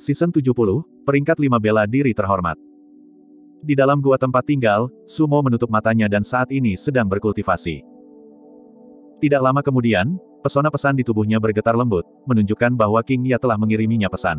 Season 70, peringkat 5 bela diri terhormat. Di dalam gua tempat tinggal, Sumo menutup matanya dan saat ini sedang berkultivasi. Tidak lama kemudian, pesona pesan di tubuhnya bergetar lembut, menunjukkan bahwa King Ya telah mengiriminya pesan.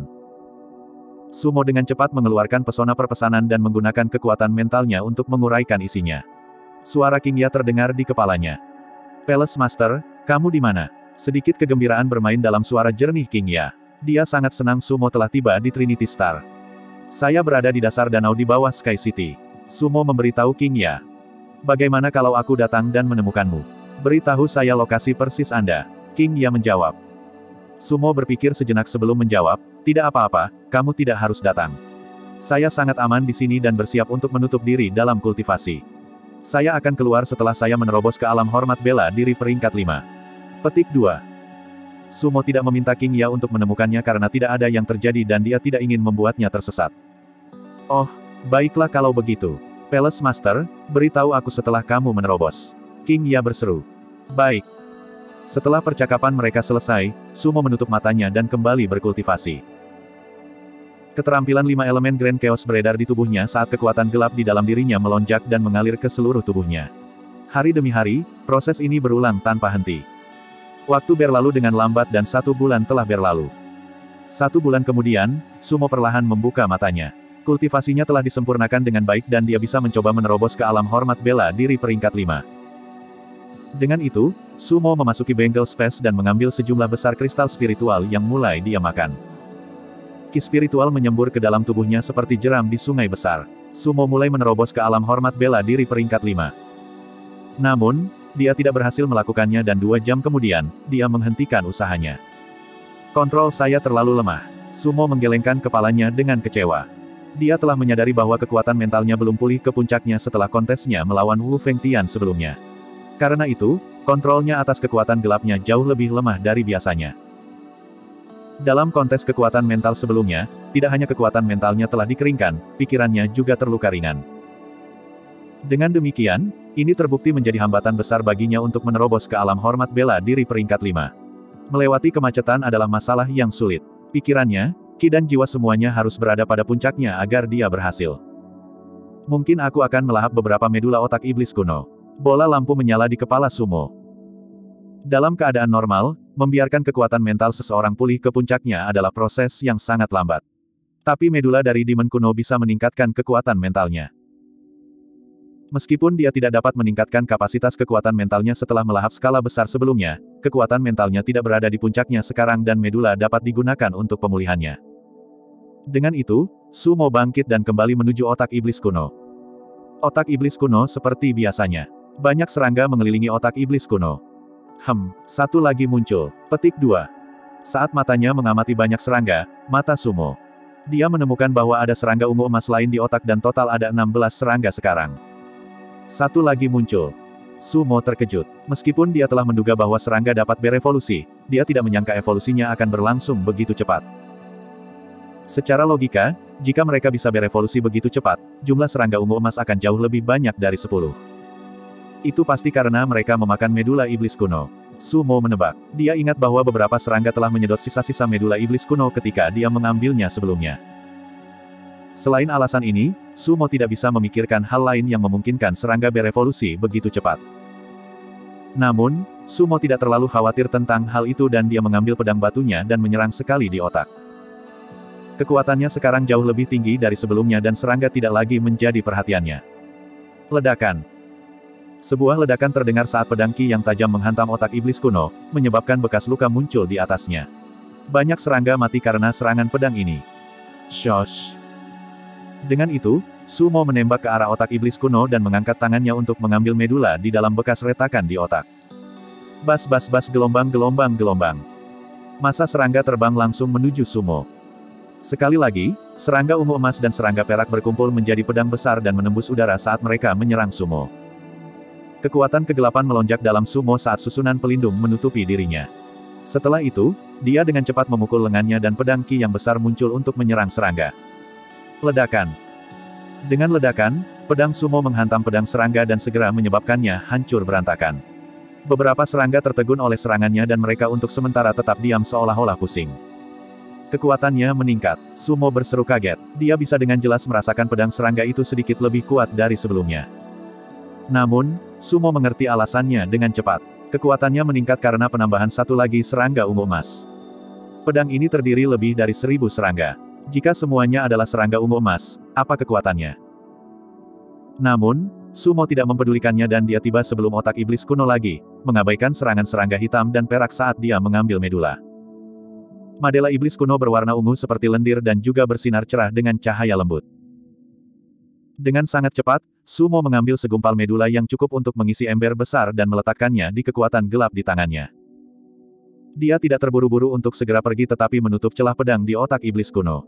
Sumo dengan cepat mengeluarkan pesona perpesanan dan menggunakan kekuatan mentalnya untuk menguraikan isinya. Suara King Ya terdengar di kepalanya. "Palace Master, kamu di mana?" Sedikit kegembiraan bermain dalam suara jernih King Ya. Dia sangat senang Sumo telah tiba di Trinity Star. "Saya berada di dasar danau di bawah Sky City." Sumo memberitahu King Ya. "Bagaimana kalau aku datang dan menemukanmu? Beritahu saya lokasi persis Anda." King Ya menjawab. Sumo berpikir sejenak sebelum menjawab, "Tidak apa-apa, kamu tidak harus datang. Saya sangat aman di sini dan bersiap untuk menutup diri dalam kultivasi. Saya akan keluar setelah saya menerobos ke alam hormat bela diri peringkat 5. Petik 2. Sumo tidak meminta King Ya untuk menemukannya karena tidak ada yang terjadi dan dia tidak ingin membuatnya tersesat. "Oh, baiklah kalau begitu. Palace Master, beritahu aku setelah kamu menerobos." King Ya berseru. "Baik." Setelah percakapan mereka selesai, Sumo menutup matanya dan kembali berkultivasi. Keterampilan 5 elemen Grand Chaos beredar di tubuhnya saat kekuatan gelap di dalam dirinya melonjak dan mengalir ke seluruh tubuhnya. Hari demi hari, proses ini berulang tanpa henti. Waktu berlalu dengan lambat dan 1 bulan telah berlalu. 1 bulan kemudian, Sumo perlahan membuka matanya. Kultivasinya telah disempurnakan dengan baik dan dia bisa mencoba menerobos ke alam hormat bela diri peringkat 5. Dengan itu, Sumo memasuki bengkel space dan mengambil sejumlah besar kristal spiritual yang mulai dia makan. Ki spiritual menyembur ke dalam tubuhnya seperti jeram di sungai besar. Sumo mulai menerobos ke alam hormat bela diri peringkat 5. Namun, dia tidak berhasil melakukannya dan 2 jam kemudian, dia menghentikan usahanya. "Kontrol saya terlalu lemah." Sumo menggelengkan kepalanya dengan kecewa. Dia telah menyadari bahwa kekuatan mentalnya belum pulih ke puncaknya setelah kontesnya melawan Wu Fengtian sebelumnya. Karena itu, kontrolnya atas kekuatan gelapnya jauh lebih lemah dari biasanya. Dalam kontes kekuatan mental sebelumnya, tidak hanya kekuatan mentalnya telah dikeringkan, pikirannya juga terluka ringan. Dengan demikian, ini terbukti menjadi hambatan besar baginya untuk menerobos ke alam hormat bela diri peringkat 5. Melewati kemacetan adalah masalah yang sulit. Pikirannya, ki dan jiwa semuanya harus berada pada puncaknya agar dia berhasil. "Mungkin aku akan melahap beberapa medula otak iblis kuno." Bola lampu menyala di kepala Sumo. Dalam keadaan normal, membiarkan kekuatan mental seseorang pulih ke puncaknya adalah proses yang sangat lambat. Tapi medula dari Demon kuno bisa meningkatkan kekuatan mentalnya. Meskipun dia tidak dapat meningkatkan kapasitas kekuatan mentalnya setelah melahap skala besar sebelumnya, kekuatan mentalnya tidak berada di puncaknya sekarang dan medula dapat digunakan untuk pemulihannya. Dengan itu, Sumo bangkit dan kembali menuju otak iblis kuno. Otak iblis kuno seperti biasanya. Banyak serangga mengelilingi otak iblis kuno. Satu lagi muncul. Petik 2. Saat matanya mengamati banyak serangga, mata Sumo. Dia menemukan bahwa ada serangga ungu emas lain di otak dan total ada 16 serangga sekarang. Satu lagi muncul. Sumo terkejut. Meskipun dia telah menduga bahwa serangga dapat berevolusi, dia tidak menyangka evolusinya akan berlangsung begitu cepat. Secara logika, jika mereka bisa berevolusi begitu cepat, jumlah serangga ungu emas akan jauh lebih banyak dari 10. Itu pasti karena mereka memakan medula iblis kuno. Sumo menebak. Dia ingat bahwa beberapa serangga telah menyedot sisa-sisa medula iblis kuno ketika dia mengambilnya sebelumnya. Selain alasan ini, Sumo tidak bisa memikirkan hal lain yang memungkinkan serangga berevolusi begitu cepat. Namun, Sumo tidak terlalu khawatir tentang hal itu dan dia mengambil pedang batunya dan menyerang sekali di otak. Kekuatannya sekarang jauh lebih tinggi dari sebelumnya dan serangga tidak lagi menjadi perhatiannya. Ledakan. Sebuah ledakan terdengar saat pedang ki yang tajam menghantam otak iblis kuno, menyebabkan bekas luka muncul di atasnya. Banyak serangga mati karena serangan pedang ini. Shosh. Dengan itu, Sumo menembak ke arah otak iblis kuno dan mengangkat tangannya untuk mengambil medula di dalam bekas retakan di otak. Bas gelombang. Massa serangga terbang langsung menuju Sumo. Sekali lagi, serangga ungu emas dan serangga perak berkumpul menjadi pedang besar dan menembus udara saat mereka menyerang Sumo. Kekuatan kegelapan melonjak dalam Sumo saat susunan pelindung menutupi dirinya. Setelah itu, dia dengan cepat memukul lengannya dan pedang ki yang besar muncul untuk menyerang serangga. Ledakan. Dengan ledakan, pedang Sumo menghantam pedang serangga dan segera menyebabkannya hancur berantakan. Beberapa serangga tertegun oleh serangannya dan mereka untuk sementara tetap diam seolah-olah pusing. Kekuatannya meningkat. Sumo berseru kaget. Dia bisa dengan jelas merasakan pedang serangga itu sedikit lebih kuat dari sebelumnya. Namun, Sumo mengerti alasannya dengan cepat. Kekuatannya meningkat karena penambahan satu lagi serangga ungu emas. Pedang ini terdiri lebih dari 1000 serangga. Jika semuanya adalah serangga ungu emas, apa kekuatannya? Namun, Sumo tidak mempedulikannya dan dia tiba sebelum otak iblis kuno lagi, mengabaikan serangan serangga hitam dan perak saat dia mengambil medula. Medula iblis kuno berwarna ungu seperti lendir dan juga bersinar cerah dengan cahaya lembut. Dengan sangat cepat, Sumo mengambil segumpal medula yang cukup untuk mengisi ember besar dan meletakkannya di kekuatan gelap di tangannya. Dia tidak terburu-buru untuk segera pergi tetapi menutup celah pedang di otak iblis kuno.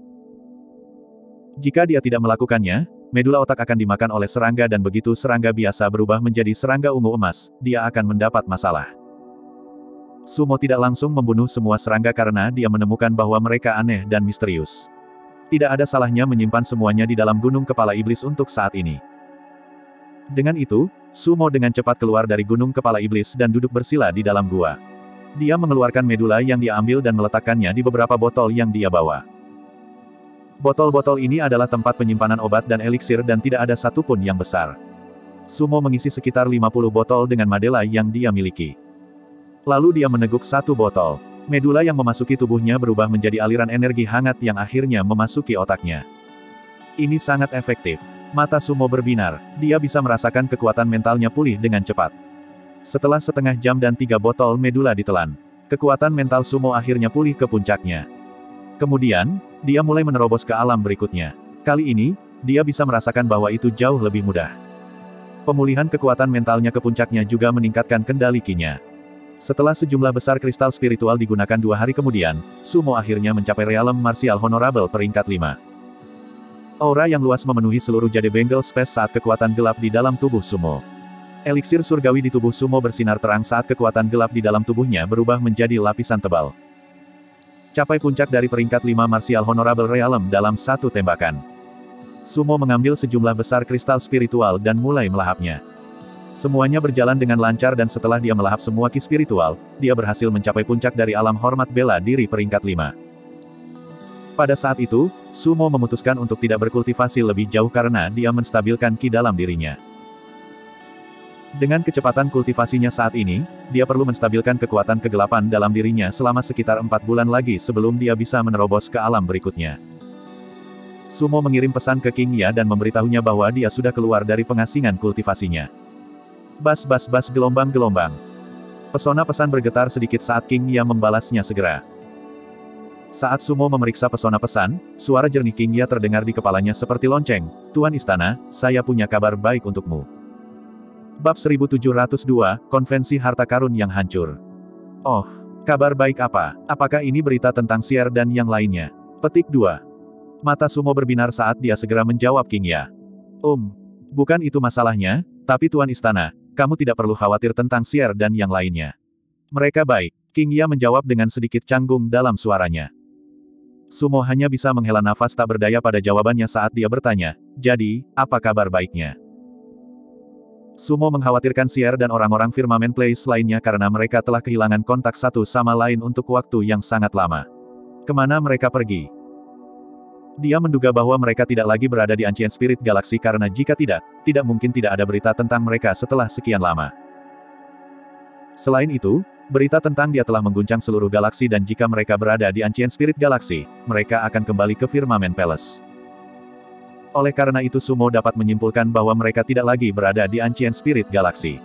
Jika dia tidak melakukannya, medula otak akan dimakan oleh serangga dan begitu serangga biasa berubah menjadi serangga ungu emas, dia akan mendapat masalah. Sumo tidak langsung membunuh semua serangga karena dia menemukan bahwa mereka aneh dan misterius. Tidak ada salahnya menyimpan semuanya di dalam gunung kepala iblis untuk saat ini. Dengan itu, Sumo dengan cepat keluar dari gunung kepala iblis dan duduk bersila di dalam gua. Dia mengeluarkan medula yang dia ambil dan meletakkannya di beberapa botol yang dia bawa. Botol-botol ini adalah tempat penyimpanan obat dan eliksir dan tidak ada satupun yang besar. Sumo mengisi sekitar 50 botol dengan medula yang dia miliki. Lalu dia meneguk satu botol. Medula yang memasuki tubuhnya berubah menjadi aliran energi hangat yang akhirnya memasuki otaknya. Ini sangat efektif. Mata Sumo berbinar. Dia bisa merasakan kekuatan mentalnya pulih dengan cepat. Setelah setengah jam dan 3 botol medula ditelan, kekuatan mental Sumo akhirnya pulih ke puncaknya. Kemudian, dia mulai menerobos ke alam berikutnya. Kali ini, dia bisa merasakan bahwa itu jauh lebih mudah. Pemulihan kekuatan mentalnya ke puncaknya juga meningkatkan kendali Ki-nya. Setelah sejumlah besar kristal spiritual digunakan 2 hari kemudian, Sumo akhirnya mencapai realm martial honorable peringkat 5. Aura yang luas memenuhi seluruh jade Bengal Space saat kekuatan gelap di dalam tubuh Sumo. Eliksir surgawi di tubuh Sumo bersinar terang saat kekuatan gelap di dalam tubuhnya berubah menjadi lapisan tebal. Capai puncak dari peringkat 5 martial honorable realm dalam satu tembakan. Sumo mengambil sejumlah besar kristal spiritual dan mulai melahapnya. Semuanya berjalan dengan lancar dan setelah dia melahap semua ki spiritual, dia berhasil mencapai puncak dari alam hormat bela diri peringkat 5. Pada saat itu, Sumo memutuskan untuk tidak berkultivasi lebih jauh karena dia menstabilkan ki dalam dirinya. Dengan kecepatan kultivasinya saat ini, dia perlu menstabilkan kekuatan kegelapan dalam dirinya selama sekitar 4 bulan lagi sebelum dia bisa menerobos ke alam berikutnya. Sumo mengirim pesan ke King Ya dan memberitahunya bahwa dia sudah keluar dari pengasingan kultivasinya. Bas gelombang-gelombang. Pesona pesan bergetar sedikit saat King Ya membalasnya segera. Saat Sumo memeriksa pesona pesan, suara jernih King Ya terdengar di kepalanya seperti lonceng. Tuan Istana, saya punya kabar baik untukmu. Bab 1702, Konvensi Harta Karun yang Hancur. Oh, kabar baik apa? Apakah ini berita tentang Sier dan yang lainnya? Petik 2. Mata Sumo berbinar saat dia segera menjawab King Ya. Bukan itu masalahnya, tapi Tuan Istana, kamu tidak perlu khawatir tentang Sier dan yang lainnya. Mereka baik. King Ya menjawab dengan sedikit canggung dalam suaranya. Sumo hanya bisa menghela nafas tak berdaya pada jawabannya saat dia bertanya, jadi, apa kabar baiknya? Sumo mengkhawatirkan Sier dan orang-orang Firmament Place lainnya karena mereka telah kehilangan kontak satu sama lain untuk waktu yang sangat lama. Kemana mereka pergi? Dia menduga bahwa mereka tidak lagi berada di Ancient Spirit Galaxy karena jika tidak mungkin tidak ada berita tentang mereka setelah sekian lama. Selain itu, berita tentang dia telah mengguncang seluruh galaksi dan jika mereka berada di Ancient Spirit Galaxy, mereka akan kembali ke Firmament Palace. Oleh karena itu Sumo dapat menyimpulkan bahwa mereka tidak lagi berada di Ancient Spirit Galaxy.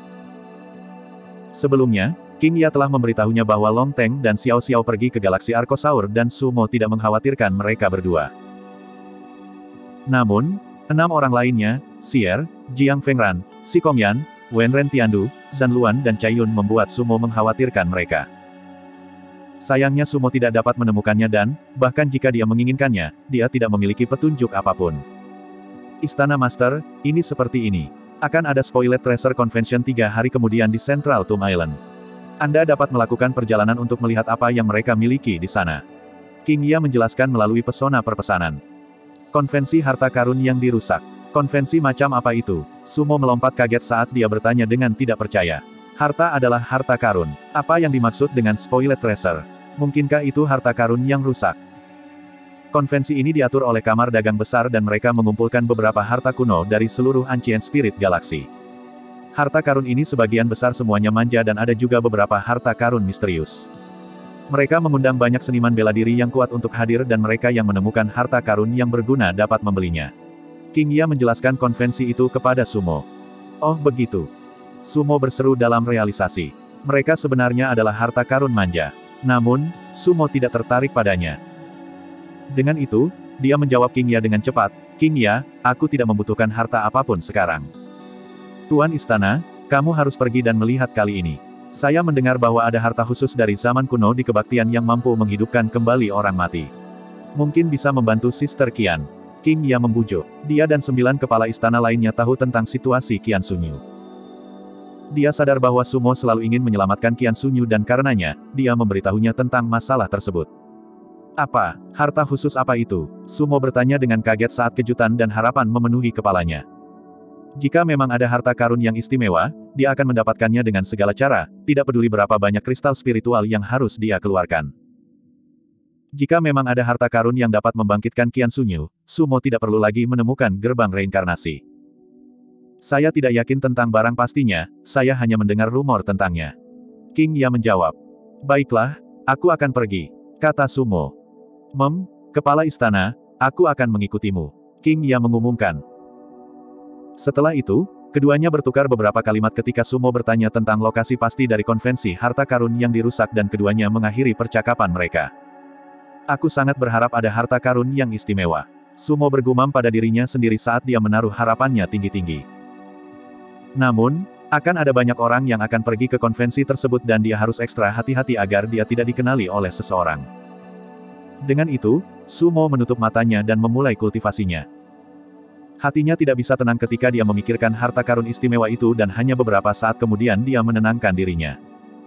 Sebelumnya, King Ya telah memberitahunya bahwa Long Teng dan Xiao Xiao pergi ke galaksi Arkosaur dan Sumo tidak mengkhawatirkan mereka berdua. Namun, 6 orang lainnya, Sier, Jiang Fengran, Si Kongyan, Wen Ren Tiandu, Zhan Luan dan Cai Yun membuat Sumo mengkhawatirkan mereka. Sayangnya Sumo tidak dapat menemukannya dan, bahkan jika dia menginginkannya, dia tidak memiliki petunjuk apapun. Istana Master, ini seperti ini. Akan ada Spoiled Treasure Convention 3 hari kemudian di Central Tomb Island. Anda dapat melakukan perjalanan untuk melihat apa yang mereka miliki di sana. King Ya menjelaskan melalui pesona perpesanan. Konvensi harta karun yang dirusak. Konvensi macam apa itu? Sumo melompat kaget saat dia bertanya dengan tidak percaya. Harta adalah harta karun. Apa yang dimaksud dengan Spoiled Treasure? Mungkinkah itu harta karun yang rusak? Konvensi ini diatur oleh Kamar Dagang Besar dan mereka mengumpulkan beberapa harta kuno dari seluruh Ancient Spirit Galaxy. Harta karun ini sebagian besar semuanya manja dan ada juga beberapa harta karun misterius. Mereka mengundang banyak seniman bela diri yang kuat untuk hadir dan mereka yang menemukan harta karun yang berguna dapat membelinya. King Ya menjelaskan konvensi itu kepada Sumo. Oh begitu. Sumo berseru dalam realisasi. Mereka sebenarnya adalah harta karun manja. Namun, Sumo tidak tertarik padanya. Dengan itu, dia menjawab King Ya dengan cepat, King Ya, aku tidak membutuhkan harta apapun sekarang. Tuan Istana, kamu harus pergi dan melihat kali ini. Saya mendengar bahwa ada harta khusus dari zaman kuno di kebaktian yang mampu menghidupkan kembali orang mati. Mungkin bisa membantu Sister Qian. King Ya membujuk. Dia dan 9 kepala istana lainnya tahu tentang situasi Qian Sunyu. Dia sadar bahwa Sumo selalu ingin menyelamatkan Qian Sunyu dan karenanya, dia memberitahunya tentang masalah tersebut. Apa? Harta khusus apa itu? Sumo bertanya dengan kaget saat kejutan dan harapan memenuhi kepalanya. Jika memang ada harta karun yang istimewa, dia akan mendapatkannya dengan segala cara, tidak peduli berapa banyak kristal spiritual yang harus dia keluarkan. Jika memang ada harta karun yang dapat membangkitkan Qian Sunyu, Sumo tidak perlu lagi menemukan gerbang reinkarnasi. Saya tidak yakin tentang barang pastinya, saya hanya mendengar rumor tentangnya. King Ya menjawab. Baiklah, aku akan pergi, kata Sumo. Kepala istana, aku akan mengikutimu. King Ya mengumumkan. Setelah itu, keduanya bertukar beberapa kalimat ketika Sumo bertanya tentang lokasi pasti dari konvensi harta karun yang dirusak dan keduanya mengakhiri percakapan mereka. Aku sangat berharap ada harta karun yang istimewa. Sumo bergumam pada dirinya sendiri saat dia menaruh harapannya tinggi-tinggi. Namun, akan ada banyak orang yang akan pergi ke konvensi tersebut dan dia harus ekstra hati-hati agar dia tidak dikenali oleh seseorang. Dengan itu, Sumo menutup matanya dan memulai kultivasinya. Hatinya tidak bisa tenang ketika dia memikirkan harta karun istimewa itu dan hanya beberapa saat kemudian dia menenangkan dirinya.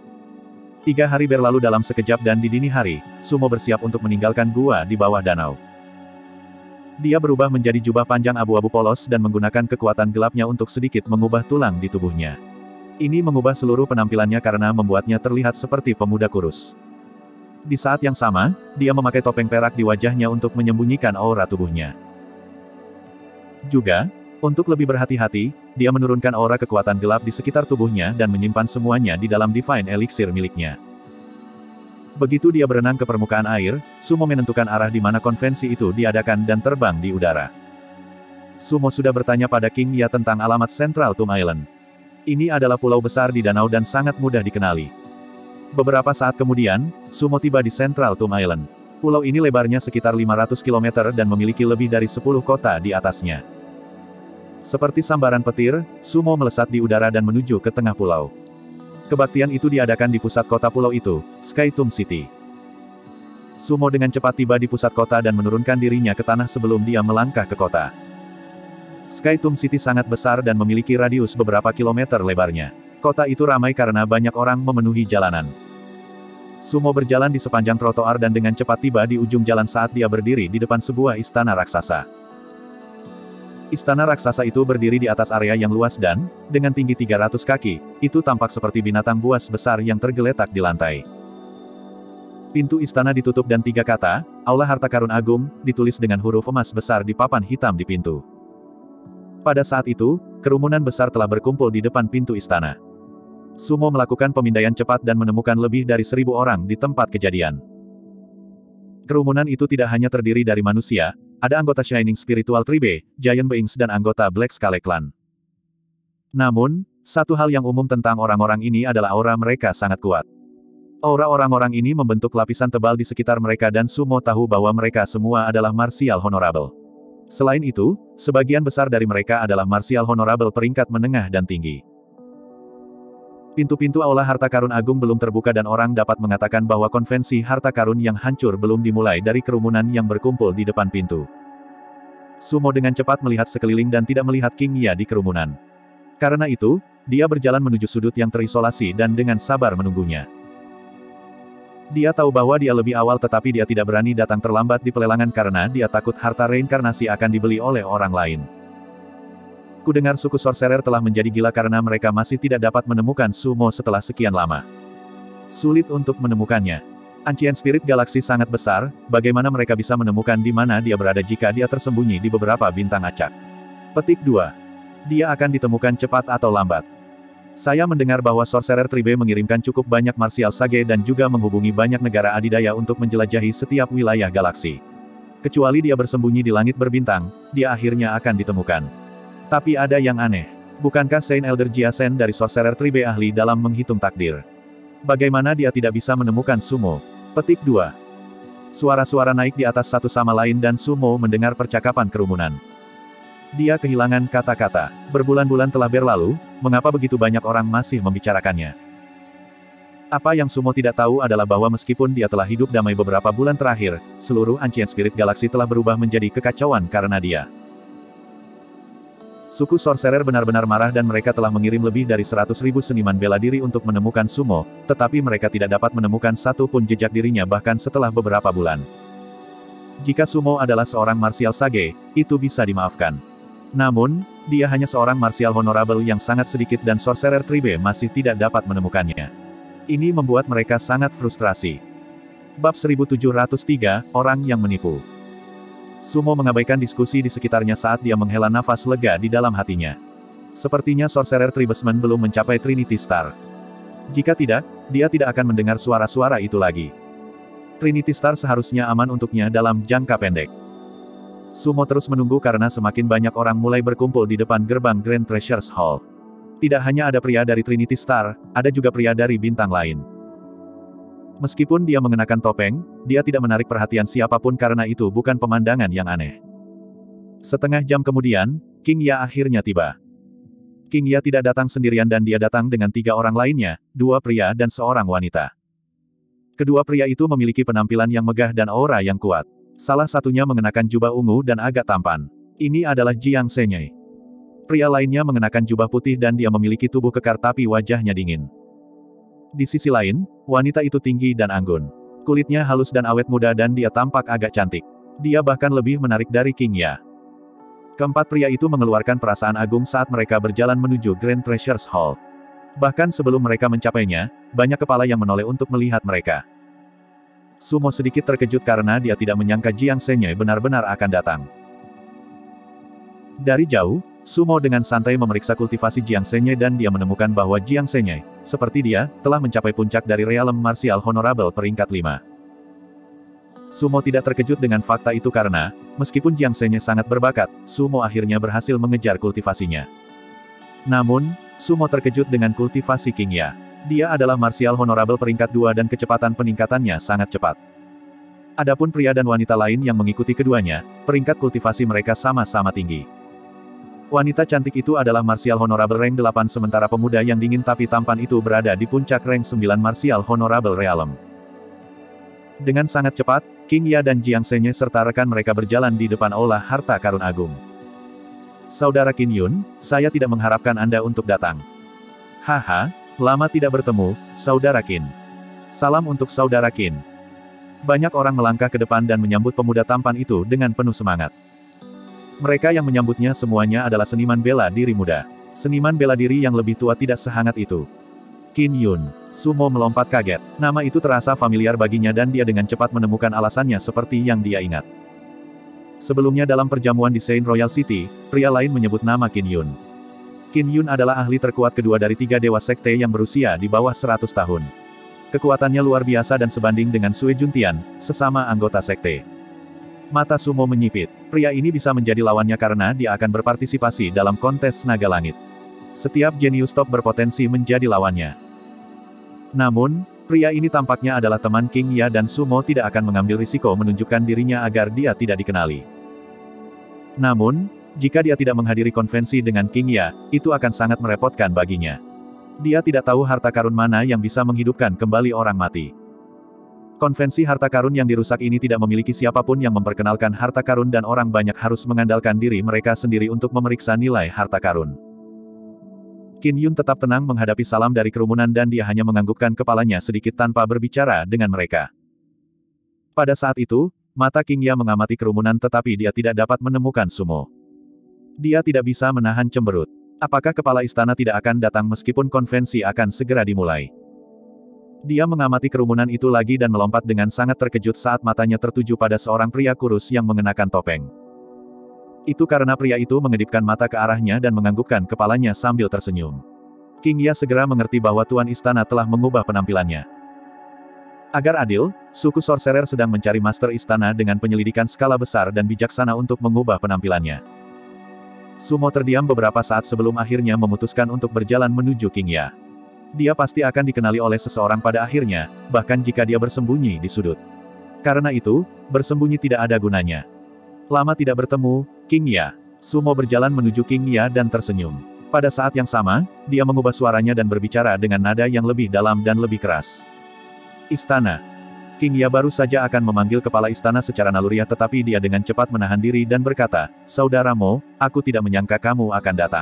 3 hari berlalu dalam sekejap dan di dini hari, Sumo bersiap untuk meninggalkan gua di bawah danau. Dia berubah menjadi jubah panjang abu-abu polos dan menggunakan kekuatan gelapnya untuk sedikit mengubah tulang di tubuhnya. Ini mengubah seluruh penampilannya karena membuatnya terlihat seperti pemuda kurus. Di saat yang sama, dia memakai topeng perak di wajahnya untuk menyembunyikan aura tubuhnya. Juga, untuk lebih berhati-hati, dia menurunkan aura kekuatan gelap di sekitar tubuhnya dan menyimpan semuanya di dalam Divine Elixir miliknya. Begitu dia berenang ke permukaan air, Sumo menentukan arah di mana konvensi itu diadakan dan terbang di udara. Sumo sudah bertanya pada King Ya tentang alamat Central Tomb Island. Ini adalah pulau besar di danau dan sangat mudah dikenali. Beberapa saat kemudian, Sumo tiba di Central Tomb Island. Pulau ini lebarnya sekitar 500 km dan memiliki lebih dari 10 kota di atasnya. Seperti sambaran petir, Sumo melesat di udara dan menuju ke tengah pulau. Kebaktian itu diadakan di pusat kota pulau itu, Sky Tomb City. Sumo dengan cepat tiba di pusat kota dan menurunkan dirinya ke tanah sebelum dia melangkah ke kota. Sky Tomb City sangat besar dan memiliki radius beberapa kilometer lebarnya. Kota itu ramai karena banyak orang memenuhi jalanan. Sumo berjalan di sepanjang trotoar dan dengan cepat tiba di ujung jalan saat dia berdiri di depan sebuah istana raksasa. Istana raksasa itu berdiri di atas area yang luas dan, dengan tinggi 300 kaki, itu tampak seperti binatang buas besar yang tergeletak di lantai. Pintu istana ditutup dan 3 kata, Aula Harta Karun Agung, ditulis dengan huruf emas besar di papan hitam di pintu. Pada saat itu, kerumunan besar telah berkumpul di depan pintu istana. Sumo melakukan pemindaian cepat dan menemukan lebih dari 1000 orang di tempat kejadian. Kerumunan itu tidak hanya terdiri dari manusia, ada anggota Shining Spiritual Tribe, Giant Beings dan anggota Black Scale Clan. Namun, satu hal yang umum tentang orang-orang ini adalah aura mereka sangat kuat. Aura orang-orang ini membentuk lapisan tebal di sekitar mereka dan Sumo tahu bahwa mereka semua adalah Martial Honorable. Selain itu, sebagian besar dari mereka adalah Martial Honorable peringkat menengah dan tinggi. Pintu-pintu Aula Harta Karun Agung belum terbuka dan orang dapat mengatakan bahwa konvensi harta karun yang hancur belum dimulai dari kerumunan yang berkumpul di depan pintu. Sumo dengan cepat melihat sekeliling dan tidak melihat King Ya di kerumunan. Karena itu, dia berjalan menuju sudut yang terisolasi dan dengan sabar menunggunya. Dia tahu bahwa dia lebih awal tetapi dia tidak berani datang terlambat di pelelangan karena dia takut harta reinkarnasi akan dibeli oleh orang lain. Kudengar suku Sorcerer telah menjadi gila karena mereka masih tidak dapat menemukan Sumo setelah sekian lama. Sulit untuk menemukannya. Ancient Spirit Galaksi sangat besar, bagaimana mereka bisa menemukan di mana dia berada jika dia tersembunyi di beberapa bintang acak? Petik 2. Dia akan ditemukan cepat atau lambat. Saya mendengar bahwa Sorcerer Tribe mengirimkan cukup banyak martial sage dan juga menghubungi banyak negara adidaya untuk menjelajahi setiap wilayah galaksi. Kecuali dia bersembunyi di langit berbintang, dia akhirnya akan ditemukan. Tapi ada yang aneh. Bukankah Saint Elder Jiasen dari Sorcerer Tribe ahli dalam menghitung takdir? Bagaimana dia tidak bisa menemukan Sumo? Petik 2. Suara-suara naik di atas satu sama lain dan Sumo mendengar percakapan kerumunan. Dia kehilangan kata-kata. Berbulan-bulan telah berlalu, mengapa begitu banyak orang masih membicarakannya? Apa yang Sumo tidak tahu adalah bahwa meskipun dia telah hidup damai beberapa bulan terakhir, seluruh Ancient Spirit Galaksi telah berubah menjadi kekacauan karena dia. Suku Sorcerer benar-benar marah dan mereka telah mengirim lebih dari 100.000 seniman bela diri untuk menemukan Sumo, tetapi mereka tidak dapat menemukan satu pun jejak dirinya bahkan setelah beberapa bulan. Jika Sumo adalah seorang martial sage, itu bisa dimaafkan. Namun, dia hanya seorang martial honorable yang sangat sedikit dan Sorcerer Tribe masih tidak dapat menemukannya. Ini membuat mereka sangat frustrasi. Bab 1703, Orang yang Menipu. Sumo mengabaikan diskusi di sekitarnya saat dia menghela nafas lega di dalam hatinya. Sepertinya Sorcerer Tribesman belum mencapai Trinity Star. Jika tidak, dia tidak akan mendengar suara-suara itu lagi. Trinity Star seharusnya aman untuknya dalam jangka pendek. Sumo terus menunggu karena semakin banyak orang mulai berkumpul di depan gerbang Grand Treasures Hall. Tidak hanya ada pria dari Trinity Star, ada juga pria dari bintang lain. Meskipun dia mengenakan topeng, dia tidak menarik perhatian siapapun karena itu bukan pemandangan yang aneh. Setengah jam kemudian, King Ya akhirnya tiba. King Ya tidak datang sendirian dan dia datang dengan 3 orang lainnya, 2 pria dan seorang wanita. Kedua pria itu memiliki penampilan yang megah dan aura yang kuat. Salah satunya mengenakan jubah ungu dan agak tampan. Ini adalah Jiang Shenyai. Pria lainnya mengenakan jubah putih dan dia memiliki tubuh kekar tapi wajahnya dingin. Di sisi lain, wanita itu tinggi dan anggun. Kulitnya halus dan awet muda dan dia tampak agak cantik. Dia bahkan lebih menarik dari King Ya. Keempat pria itu mengeluarkan perasaan agung saat mereka berjalan menuju Grand Treasures Hall. Bahkan sebelum mereka mencapainya, banyak kepala yang menoleh untuk melihat mereka. Sumo sedikit terkejut karena dia tidak menyangka Jiang Shenyai benar-benar akan datang. Dari jauh, Sumo dengan santai memeriksa kultivasi Jiang Shenyai dan dia menemukan bahwa Jiang Shenyai, seperti dia, telah mencapai puncak dari Realm Martial Honorable peringkat 5. Sumo tidak terkejut dengan fakta itu karena, meskipun Jiang Shenyai sangat berbakat, Sumo akhirnya berhasil mengejar kultivasinya. Namun, Sumo terkejut dengan kultivasi King Ya. Dia adalah Martial Honorable peringkat 2 dan kecepatan peningkatannya sangat cepat. Adapun pria dan wanita lain yang mengikuti keduanya, peringkat kultivasi mereka sama-sama tinggi. Wanita cantik itu adalah Martial Honorable rank 8 sementara pemuda yang dingin tapi tampan itu berada di puncak rank 9 Martial Honorable Realm. Dengan sangat cepat, King Ya dan Jiang Shenyai serta rekan mereka berjalan di depan aula harta karun agung. Saudara Qin Yun, saya tidak mengharapkan Anda untuk datang. Haha. Lama tidak bertemu, Saudara Qin. Salam untuk Saudara Qin. Banyak orang melangkah ke depan dan menyambut pemuda tampan itu dengan penuh semangat. Mereka yang menyambutnya semuanya adalah seniman bela diri muda. Seniman bela diri yang lebih tua tidak sehangat itu. Qin Yun. Sumo melompat kaget. Nama itu terasa familiar baginya dan dia dengan cepat menemukan alasannya seperti yang dia ingat. Sebelumnya dalam perjamuan di Saint Royal City, pria lain menyebut nama Qin Yun. Qin Yun adalah ahli terkuat kedua dari 3 dewa sekte yang berusia di bawah 100 tahun. Kekuatannya luar biasa dan sebanding dengan Sue Juntian, sesama anggota sekte. Mata Sumo menyipit. Pria ini bisa menjadi lawannya karena dia akan berpartisipasi dalam kontes naga langit. Setiap jenius top berpotensi menjadi lawannya. Namun, pria ini tampaknya adalah teman King Ya dan Sumo tidak akan mengambil risiko menunjukkan dirinya agar dia tidak dikenali. Namun, jika dia tidak menghadiri konvensi dengan King Ya, itu akan sangat merepotkan baginya. Dia tidak tahu harta karun mana yang bisa menghidupkan kembali orang mati. Konvensi harta karun yang dirusak ini tidak memiliki siapapun yang memperkenalkan harta karun dan orang banyak harus mengandalkan diri mereka sendiri untuk memeriksa nilai harta karun. Qin Yun tetap tenang menghadapi salam dari kerumunan dan dia hanya menganggukkan kepalanya sedikit tanpa berbicara dengan mereka. Pada saat itu, mata King Ya mengamati kerumunan tetapi dia tidak dapat menemukan Sumo. Dia tidak bisa menahan cemberut. Apakah kepala istana tidak akan datang meskipun konvensi akan segera dimulai? Dia mengamati kerumunan itu lagi dan melompat dengan sangat terkejut saat matanya tertuju pada seorang pria kurus yang mengenakan topeng. Itu karena pria itu mengedipkan mata ke arahnya dan menganggukkan kepalanya sambil tersenyum. King Ya segera mengerti bahwa Tuan Istana telah mengubah penampilannya. Agar adil, suku Sorcerer sedang mencari Master Istana dengan penyelidikan skala besar dan bijaksana untuk mengubah penampilannya. Sumo terdiam beberapa saat sebelum akhirnya memutuskan untuk berjalan menuju King Ya. Dia pasti akan dikenali oleh seseorang pada akhirnya, bahkan jika dia bersembunyi di sudut. Karena itu, bersembunyi tidak ada gunanya. Lama tidak bertemu, King Ya. Sumo berjalan menuju King Ya dan tersenyum. Pada saat yang sama, dia mengubah suaranya dan berbicara dengan nada yang lebih dalam dan lebih keras. Istana. King Ya baru saja akan memanggil kepala istana secara naluriah tetapi dia dengan cepat menahan diri dan berkata, "Saudara Mo, aku tidak menyangka kamu akan datang.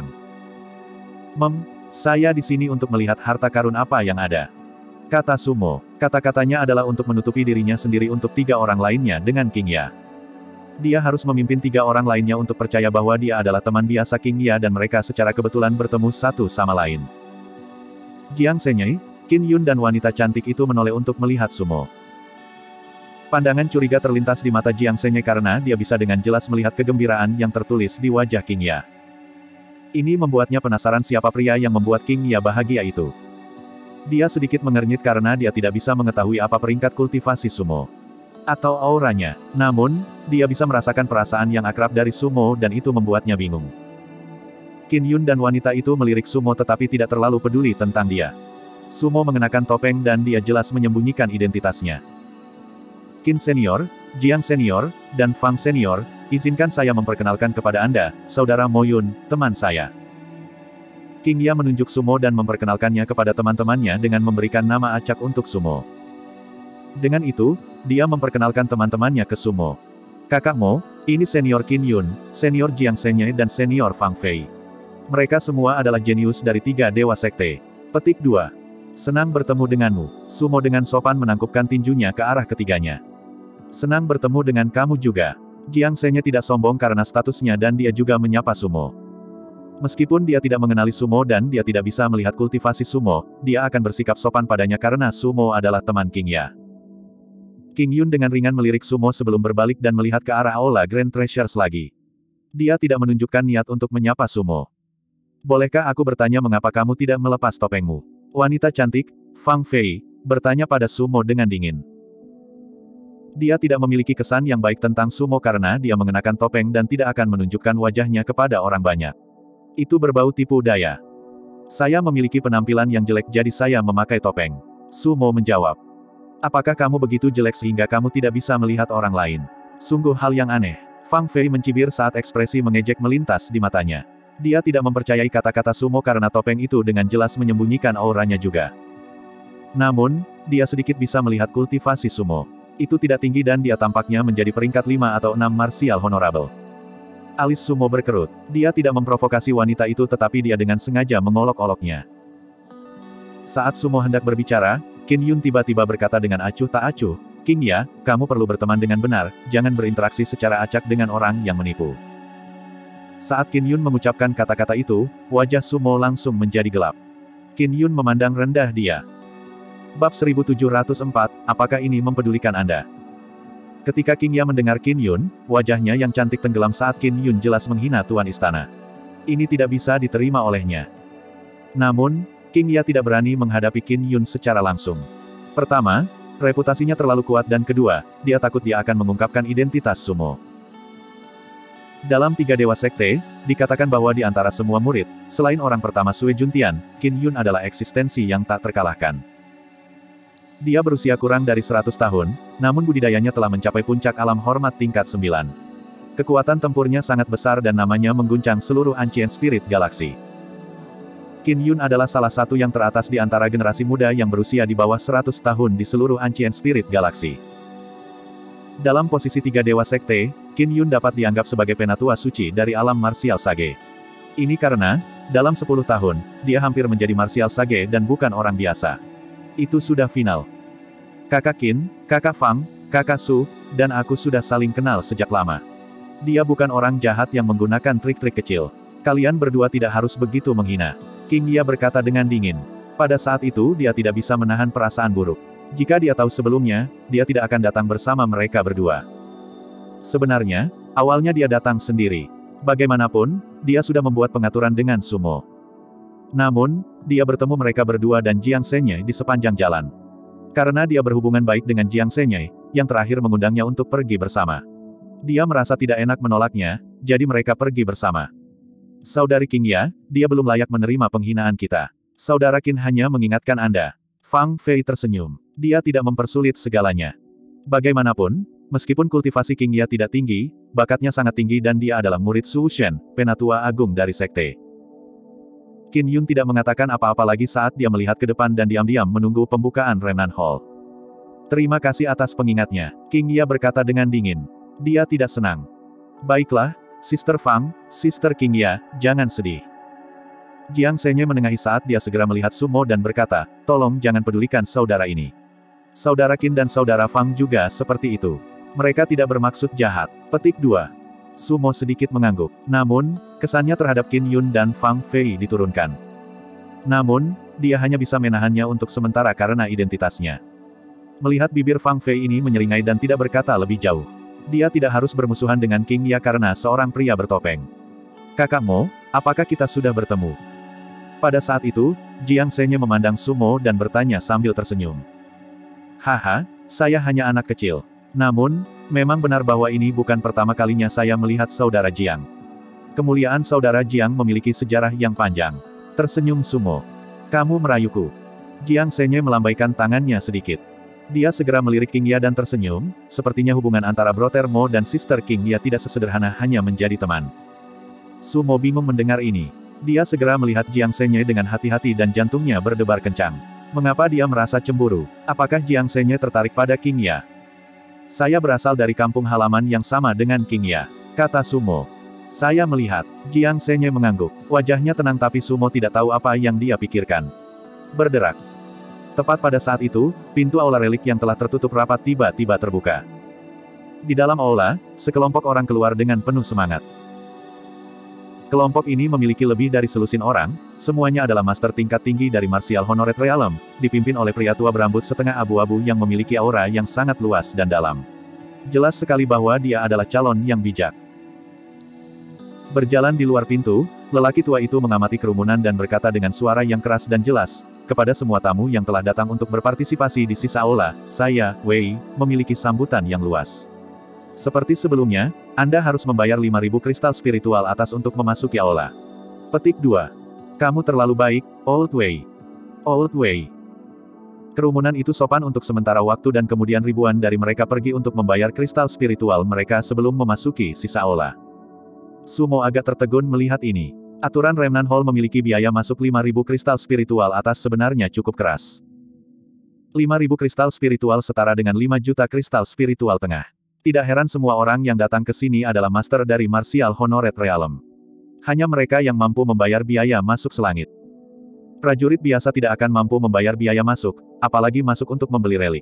Saya di sini untuk melihat harta karun apa yang ada," kata Sumo. Kata-katanya adalah untuk menutupi dirinya sendiri untuk 3 orang lainnya dengan King Ya. Dia harus memimpin 3 orang lainnya untuk percaya bahwa dia adalah teman biasa King Ya dan mereka secara kebetulan bertemu satu sama lain. Jiang Shenyai, Qin Yun dan wanita cantik itu menoleh untuk melihat Sumo. Pandangan curiga terlintas di mata Jiang Shenyai karena dia bisa dengan jelas melihat kegembiraan yang tertulis di wajah King Ya. Ini membuatnya penasaran siapa pria yang membuat King Ya bahagia itu. Dia sedikit mengernyit karena dia tidak bisa mengetahui apa peringkat kultivasi Sumo. Atau auranya. Namun, dia bisa merasakan perasaan yang akrab dari Sumo dan itu membuatnya bingung. Qin Yun dan wanita itu melirik Sumo tetapi tidak terlalu peduli tentang dia. Sumo mengenakan topeng dan dia jelas menyembunyikan identitasnya. Qin Senior, Jiang Senior, dan Fang Senior, izinkan saya memperkenalkan kepada Anda, Saudara Mo Yun, teman saya. King Ya menunjuk Sumo dan memperkenalkannya kepada teman-temannya dengan memberikan nama acak untuk Sumo. Dengan itu, dia memperkenalkan teman-temannya ke Sumo. Kakak Mo, ini Senior Qin Yun, Senior Jiang Shenyai dan Senior Fang Fei. Mereka semua adalah jenius dari 3 dewa sekte. Petik 2. Senang bertemu denganmu. Sumo dengan sopan menangkupkan tinjunya ke arah ketiganya. Senang bertemu dengan kamu juga. Jiang Shenyai tidak sombong karena statusnya dan dia juga menyapa Sumo. Meskipun dia tidak mengenali Sumo dan dia tidak bisa melihat kultivasi Sumo, dia akan bersikap sopan padanya karena Sumo adalah teman King Ya. King Yun dengan ringan melirik Sumo sebelum berbalik dan melihat ke arah Aula Grand Treasures lagi. Dia tidak menunjukkan niat untuk menyapa Sumo. Bolehkah aku bertanya mengapa kamu tidak melepas topengmu? Wanita cantik, Fang Fei, bertanya pada Sumo dengan dingin. Dia tidak memiliki kesan yang baik tentang Sumo karena dia mengenakan topeng dan tidak akan menunjukkan wajahnya kepada orang banyak. Itu berbau tipu daya. Saya memiliki penampilan yang jelek jadi saya memakai topeng. Sumo menjawab. Apakah kamu begitu jelek sehingga kamu tidak bisa melihat orang lain? Sungguh hal yang aneh. Fang Fei mencibir saat ekspresi mengejek melintas di matanya. Dia tidak mempercayai kata-kata Sumo karena topeng itu dengan jelas menyembunyikan auranya juga. Namun, dia sedikit bisa melihat kultivasi Sumo. Itu tidak tinggi dan dia tampaknya menjadi peringkat 5 atau 6 martial honorable. Alis Sumo berkerut. Dia tidak memprovokasi wanita itu tetapi dia dengan sengaja mengolok-oloknya. Saat Sumo hendak berbicara, Qin Yun tiba-tiba berkata dengan acuh tak acuh, King Ya, kamu perlu berteman dengan benar, jangan berinteraksi secara acak dengan orang yang menipu. Saat Qin Yun mengucapkan kata-kata itu, wajah Sumo langsung menjadi gelap. Qin Yun memandang rendah dia. Bab 1704, apakah ini mempedulikan Anda? Ketika King Ya mendengar Qin Yun, wajahnya yang cantik tenggelam saat Qin Yun jelas menghina Tuan Istana. Ini tidak bisa diterima olehnya. Namun, King Ya tidak berani menghadapi Qin Yun secara langsung. Pertama, reputasinya terlalu kuat dan kedua, dia takut dia akan mengungkapkan identitas Sumo. Dalam 3 dewa sekte, dikatakan bahwa di antara semua murid, selain orang pertama Sue Juntian, Qin Yun adalah eksistensi yang tak terkalahkan. Dia berusia kurang dari 100 tahun, namun budidayanya telah mencapai puncak alam hormat tingkat 9. Kekuatan tempurnya sangat besar dan namanya mengguncang seluruh Ancient Spirit Galaxy. Qin Yun adalah salah satu yang teratas di antara generasi muda yang berusia di bawah 100 tahun di seluruh Ancient Spirit Galaxy. Dalam posisi 3 dewa sekte, Qin Yun dapat dianggap sebagai penatua suci dari alam martial sage. Ini karena, dalam 10 tahun, dia hampir menjadi martial sage dan bukan orang biasa. Itu sudah final. Kakak Qin, kakak Fang, kakak Su, dan aku sudah saling kenal sejak lama. Dia bukan orang jahat yang menggunakan trik-trik kecil. Kalian berdua tidak harus begitu menghina. King Ya berkata dengan dingin. Pada saat itu dia tidak bisa menahan perasaan buruk. Jika dia tahu sebelumnya, dia tidak akan datang bersama mereka berdua. Sebenarnya, awalnya dia datang sendiri. Bagaimanapun, dia sudah membuat pengaturan dengan Sumo. Namun, dia bertemu mereka berdua dan Jiang Zenyai di sepanjang jalan. Karena dia berhubungan baik dengan Jiang Zenyai, yang terakhir mengundangnya untuk pergi bersama. Dia merasa tidak enak menolaknya, jadi mereka pergi bersama. Saudari Qingya, dia belum layak menerima penghinaan kita. Saudara Qin hanya mengingatkan Anda. Fang Fei tersenyum. Dia tidak mempersulit segalanya. Bagaimanapun, meskipun kultivasi Qingya tidak tinggi, bakatnya sangat tinggi dan dia adalah murid Su Shen, penatua agung dari sekte. Qin Yun tidak mengatakan apa-apa lagi saat dia melihat ke depan dan diam-diam menunggu pembukaan Remnant Hall. Terima kasih atas pengingatnya, Qingya berkata dengan dingin. Dia tidak senang. Baiklah, Sister Fang, Sister Qingya, jangan sedih. Jiang Zenyai menengahi saat dia segera melihat Sumo dan berkata, tolong jangan pedulikan saudara ini. Saudara Qin dan saudara Fang juga seperti itu. Mereka tidak bermaksud jahat. Petik 2. Sumo sedikit mengangguk. Namun, kesannya terhadap Qin Yun dan Fang Fei diturunkan. Namun, dia hanya bisa menahannya untuk sementara karena identitasnya. Melihat bibir Fang Fei ini menyeringai dan tidak berkata lebih jauh. Dia tidak harus bermusuhan dengan Qingya karena seorang pria bertopeng. Kakak Mo, apakah kita sudah bertemu? Pada saat itu, Jiang Zenyai memandang Sumo dan bertanya sambil tersenyum. Haha, saya hanya anak kecil. Namun, memang benar bahwa ini bukan pertama kalinya saya melihat saudara Jiang. Kemuliaan saudara Jiang memiliki sejarah yang panjang. Tersenyum Sumo. Kamu merayuku. Jiang Zenyai melambaikan tangannya sedikit. Dia segera melirik Qingya dan tersenyum, sepertinya hubungan antara Brother Mo dan Sister Qingya tidak sesederhana hanya menjadi teman. Sumo bingung mendengar ini. Dia segera melihat Jiang Zenyai dengan hati-hati dan jantungnya berdebar kencang. Mengapa dia merasa cemburu? Apakah Jiang Zenyai tertarik pada Qingya? Saya berasal dari kampung halaman yang sama dengan Qingya, kata Sumo. Saya melihat. Jiang Zenyai mengangguk. Wajahnya tenang tapi Sumo tidak tahu apa yang dia pikirkan. Berderak. Tepat pada saat itu, pintu aula relik yang telah tertutup rapat tiba-tiba terbuka. Di dalam aula, sekelompok orang keluar dengan penuh semangat. Kelompok ini memiliki lebih dari selusin orang, semuanya adalah master tingkat tinggi dari Martial Honored Realm, dipimpin oleh pria tua berambut setengah abu-abu yang memiliki aura yang sangat luas dan dalam. Jelas sekali bahwa dia adalah calon yang bijak. Berjalan di luar pintu, lelaki tua itu mengamati kerumunan dan berkata dengan suara yang keras dan jelas, kepada semua tamu yang telah datang untuk berpartisipasi di sisa aula, saya, Wei, memiliki sambutan yang luas. Seperti sebelumnya, Anda harus membayar 5.000 kristal spiritual atas untuk memasuki aula. Petik 2. Kamu terlalu baik, Old Wei. Old Wei. Kerumunan itu sopan untuk sementara waktu dan kemudian ribuan dari mereka pergi untuk membayar kristal spiritual mereka sebelum memasuki sisa aula. Sumo agak tertegun melihat ini. Aturan Remnant Hall memiliki biaya masuk 5.000 kristal spiritual atas sebenarnya cukup keras. 5.000 kristal spiritual setara dengan 5 juta kristal spiritual tengah. Tidak heran semua orang yang datang ke sini adalah master dari Martial Honored Realm. Hanya mereka yang mampu membayar biaya masuk selangit. Prajurit biasa tidak akan mampu membayar biaya masuk, apalagi masuk untuk membeli relik.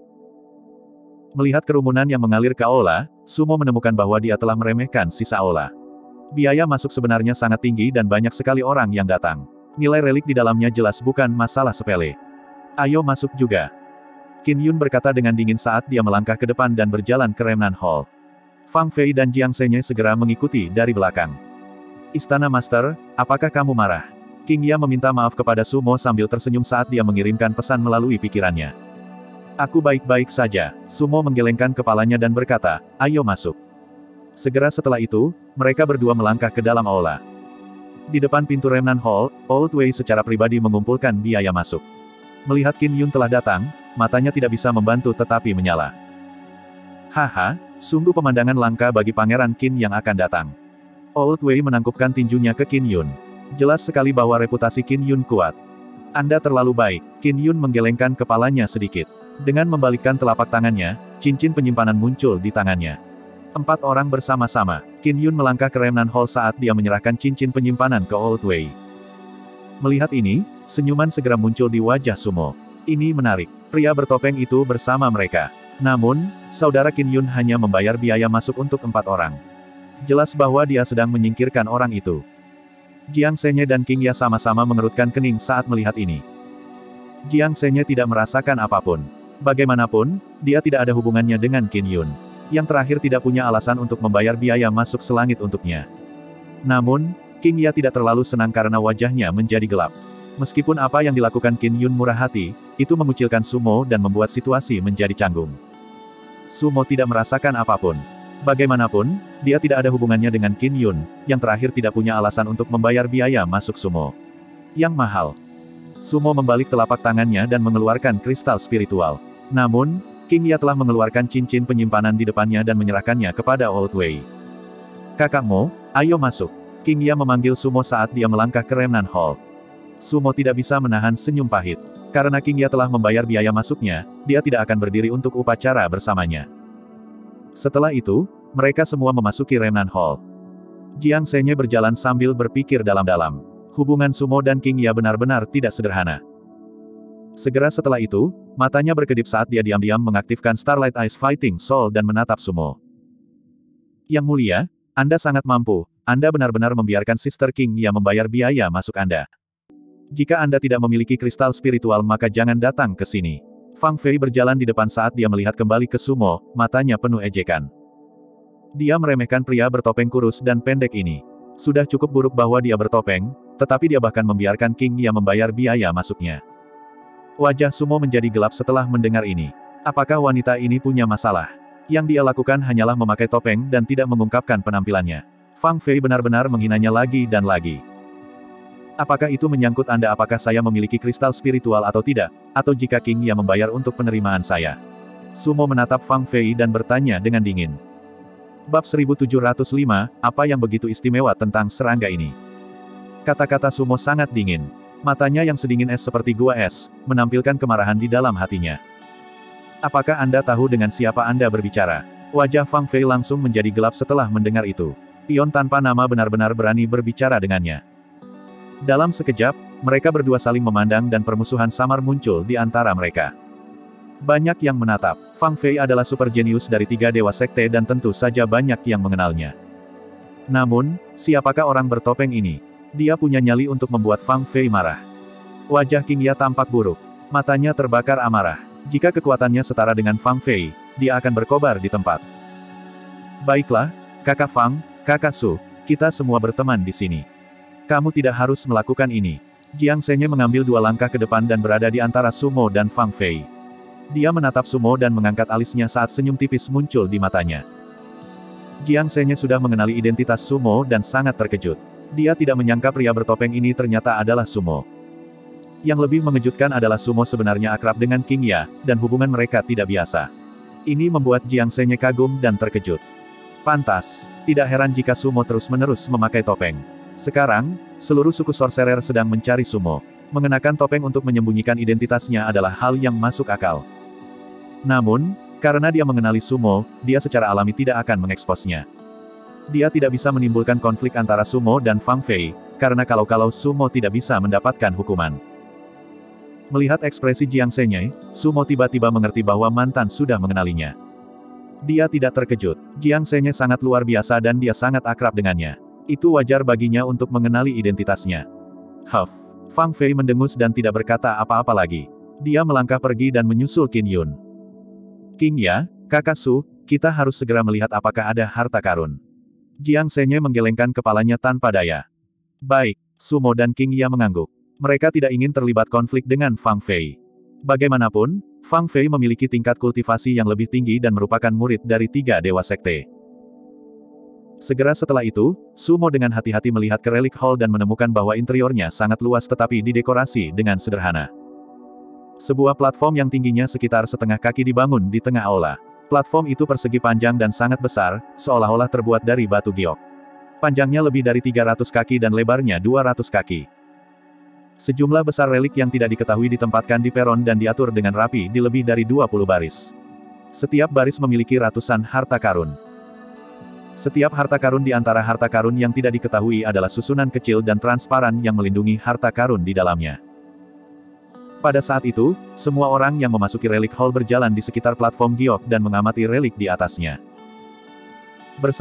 Melihat kerumunan yang mengalir ke aula, Sumo menemukan bahwa dia telah meremehkan sisa aula. Biaya masuk sebenarnya sangat tinggi dan banyak sekali orang yang datang. Nilai relik di dalamnya jelas bukan masalah sepele. Ayo masuk juga. Qin Yun berkata dengan dingin saat dia melangkah ke depan dan berjalan ke Remnant Hall. Fang Fei dan Jiang Zenyai segera mengikuti dari belakang. Istana Master, apakah kamu marah? Qingya meminta maaf kepada Sumo sambil tersenyum saat dia mengirimkan pesan melalui pikirannya. Aku baik-baik saja. Sumo menggelengkan kepalanya dan berkata, ayo masuk. Segera setelah itu, mereka berdua melangkah ke dalam aula. Di depan pintu Remnant Hall, Old Wei secara pribadi mengumpulkan biaya masuk. Melihat Qin Yun telah datang, matanya tidak bisa membantu tetapi menyala. Haha, sungguh pemandangan langka bagi Pangeran Qin yang akan datang. Old Wei menangkupkan tinjunya ke Qin Yun. Jelas sekali bahwa reputasi Qin Yun kuat. Anda terlalu baik. Qin Yun menggelengkan kepalanya sedikit. Dengan membalikkan telapak tangannya, cincin penyimpanan muncul di tangannya. 4 orang bersama-sama. Qin Yun melangkah ke Remnant Hall saat dia menyerahkan cincin penyimpanan ke Old Wei. Melihat ini, senyuman segera muncul di wajah Sumo. Ini menarik. Pria bertopeng itu bersama mereka. Namun, saudara Qin Yun hanya membayar biaya masuk untuk 4 orang. Jelas bahwa dia sedang menyingkirkan orang itu. Jiang Zenyai dan Qingya sama-sama mengerutkan kening saat melihat ini. Jiang Senye tidak merasakan apapun. Bagaimanapun, dia tidak ada hubungannya dengan Qin Yun. Yang terakhir tidak punya alasan untuk membayar biaya masuk selangit untuknya. Namun, King Ya tidak terlalu senang karena wajahnya menjadi gelap. Meskipun apa yang dilakukan Qin Yun murah hati, itu mengucilkan Sumo dan membuat situasi menjadi canggung. Sumo tidak merasakan apapun. Bagaimanapun, dia tidak ada hubungannya dengan Qin Yun, yang terakhir tidak punya alasan untuk membayar biaya masuk Sumo yang mahal. Sumo membalik telapak tangannya dan mengeluarkan kristal spiritual. Namun, King Ya telah mengeluarkan cincin penyimpanan di depannya dan menyerahkannya kepada Old Wei. "Kakak Mo, ayo masuk." King Ya memanggil Sumo saat dia melangkah ke Remnant Hall. Sumo tidak bisa menahan senyum pahit. Karena King Ya telah membayar biaya masuknya, dia tidak akan berdiri untuk upacara bersamanya. Setelah itu, mereka semua memasuki Remnant Hall. Jiang Senye berjalan sambil berpikir dalam-dalam. Hubungan Sumo dan King Ya benar-benar tidak sederhana. Segera setelah itu, matanya berkedip saat dia diam-diam mengaktifkan Starlight Eyes Fighting Soul dan menatap Sumo. "Yang mulia, Anda sangat mampu. Anda benar-benar membiarkan Sister King Ya membayar biaya masuk Anda. Jika Anda tidak memiliki kristal spiritual maka jangan datang ke sini." Fang Fei berjalan di depan saat dia melihat kembali ke Sumo, matanya penuh ejekan. Dia meremehkan pria bertopeng kurus dan pendek ini. Sudah cukup buruk bahwa dia bertopeng, tetapi dia bahkan membiarkan King Ya membayar biaya masuknya. Wajah Sumo menjadi gelap setelah mendengar ini. Apakah wanita ini punya masalah? Yang dia lakukan hanyalah memakai topeng dan tidak mengungkapkan penampilannya. Fang Fei benar-benar menghinanya lagi dan lagi. "Apakah itu menyangkut Anda apakah saya memiliki kristal spiritual atau tidak? Atau jika King Ya membayar untuk penerimaan saya?" Sumo menatap Fang Fei dan bertanya dengan dingin. Bab 1705, apa yang begitu istimewa tentang serangga ini? Kata-kata Sumo sangat dingin. Matanya yang sedingin es seperti gua es, menampilkan kemarahan di dalam hatinya. "Apakah Anda tahu dengan siapa Anda berbicara?" Wajah Fang Fei langsung menjadi gelap setelah mendengar itu. Pion tanpa nama benar-benar berani berbicara dengannya. Dalam sekejap, mereka berdua saling memandang dan permusuhan samar muncul di antara mereka. Banyak yang menatap. Fang Fei adalah super jenius dari 3 dewa sekte dan tentu saja banyak yang mengenalnya. Namun, siapakah orang bertopeng ini? Dia punya nyali untuk membuat Fang Fei marah. Wajah King Ya tampak buruk. Matanya terbakar amarah. Jika kekuatannya setara dengan Fang Fei, dia akan berkobar di tempat. "Baiklah, Kakak Fang, Kakak Su, kita semua berteman di sini. Kamu tidak harus melakukan ini." Jiang Senye mengambil 2 langkah ke depan dan berada di antara Sumo dan Fang Fei. Dia menatap Sumo dan mengangkat alisnya saat senyum tipis muncul di matanya. Jiang Senye sudah mengenali identitas Sumo dan sangat terkejut. Dia tidak menyangka pria bertopeng ini ternyata adalah Sumo. Yang lebih mengejutkan adalah Sumo sebenarnya akrab dengan King Ya, dan hubungan mereka tidak biasa. Ini membuat Jiang Senye kagum dan terkejut. Pantas, tidak heran jika Sumo terus-menerus memakai topeng. Sekarang, seluruh suku sorcerer sedang mencari Sumo. Mengenakan topeng untuk menyembunyikan identitasnya adalah hal yang masuk akal. Namun, karena dia mengenali Sumo, dia secara alami tidak akan mengeksposnya. Dia tidak bisa menimbulkan konflik antara Sumo dan Fang Fei, karena kalau Sumo tidak bisa mendapatkan hukuman. Melihat ekspresi Jiang Senye, Sumo tiba-tiba mengerti bahwa mantan sudah mengenalinya. Dia tidak terkejut. Jiang Senye sangat luar biasa dan dia sangat akrab dengannya. Itu wajar baginya untuk mengenali identitasnya. Huff. Fang Fei mendengus dan tidak berkata apa-apa lagi. Dia melangkah pergi dan menyusul Qin Yun. "King Ya, Kakak Su, kita harus segera melihat apakah ada harta karun." Jiang Senye menggelengkan kepalanya tanpa daya. "Baik." Sumo dan King Ya mengangguk. Mereka tidak ingin terlibat konflik dengan Fang Fei. Bagaimanapun, Fang Fei memiliki tingkat kultivasi yang lebih tinggi dan merupakan murid dari 3 dewa sekte. Segera setelah itu, Sumo dengan hati-hati melihat ke Relic Hall dan menemukan bahwa interiornya sangat luas tetapi didekorasi dengan sederhana. Sebuah platform yang tingginya sekitar setengah kaki dibangun di tengah aula. Platform itu persegi panjang dan sangat besar, seolah-olah terbuat dari batu giok. Panjangnya lebih dari 300 kaki dan lebarnya 200 kaki. Sejumlah besar relik yang tidak diketahui ditempatkan di peron dan diatur dengan rapi di lebih dari 20 baris. Setiap baris memiliki ratusan harta karun. Setiap harta karun di antara harta karun yang tidak diketahui adalah susunan kecil dan transparan yang melindungi harta karun di dalamnya. Pada saat itu, semua orang yang memasuki Relic Hall berjalan di sekitar platform giok dan mengamati relik di atasnya.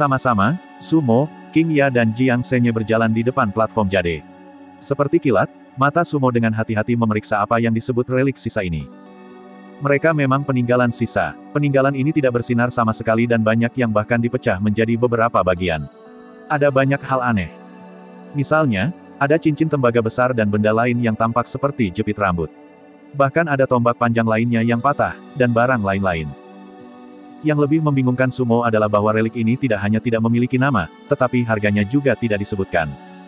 Bersama-sama, Sumo, King Ya dan Jiang Senye berjalan di depan platform jade. Seperti kilat, Mata Sumo dengan hati-hati memeriksa apa yang disebut relik sisa ini. Mereka memang peninggalan sisa. Peninggalan ini tidak bersinar sama sekali dan banyak yang bahkan dipecah menjadi beberapa bagian. Ada banyak hal aneh. Misalnya, ada cincin tembaga besar dan benda lain yang tampak seperti jepit rambut. Bahkan ada tombak panjang lainnya yang patah, dan barang lain-lain. Yang lebih membingungkan Sumo adalah bahwa relik ini tidak hanya tidak memiliki nama, tetapi harganya juga tidak disebutkan.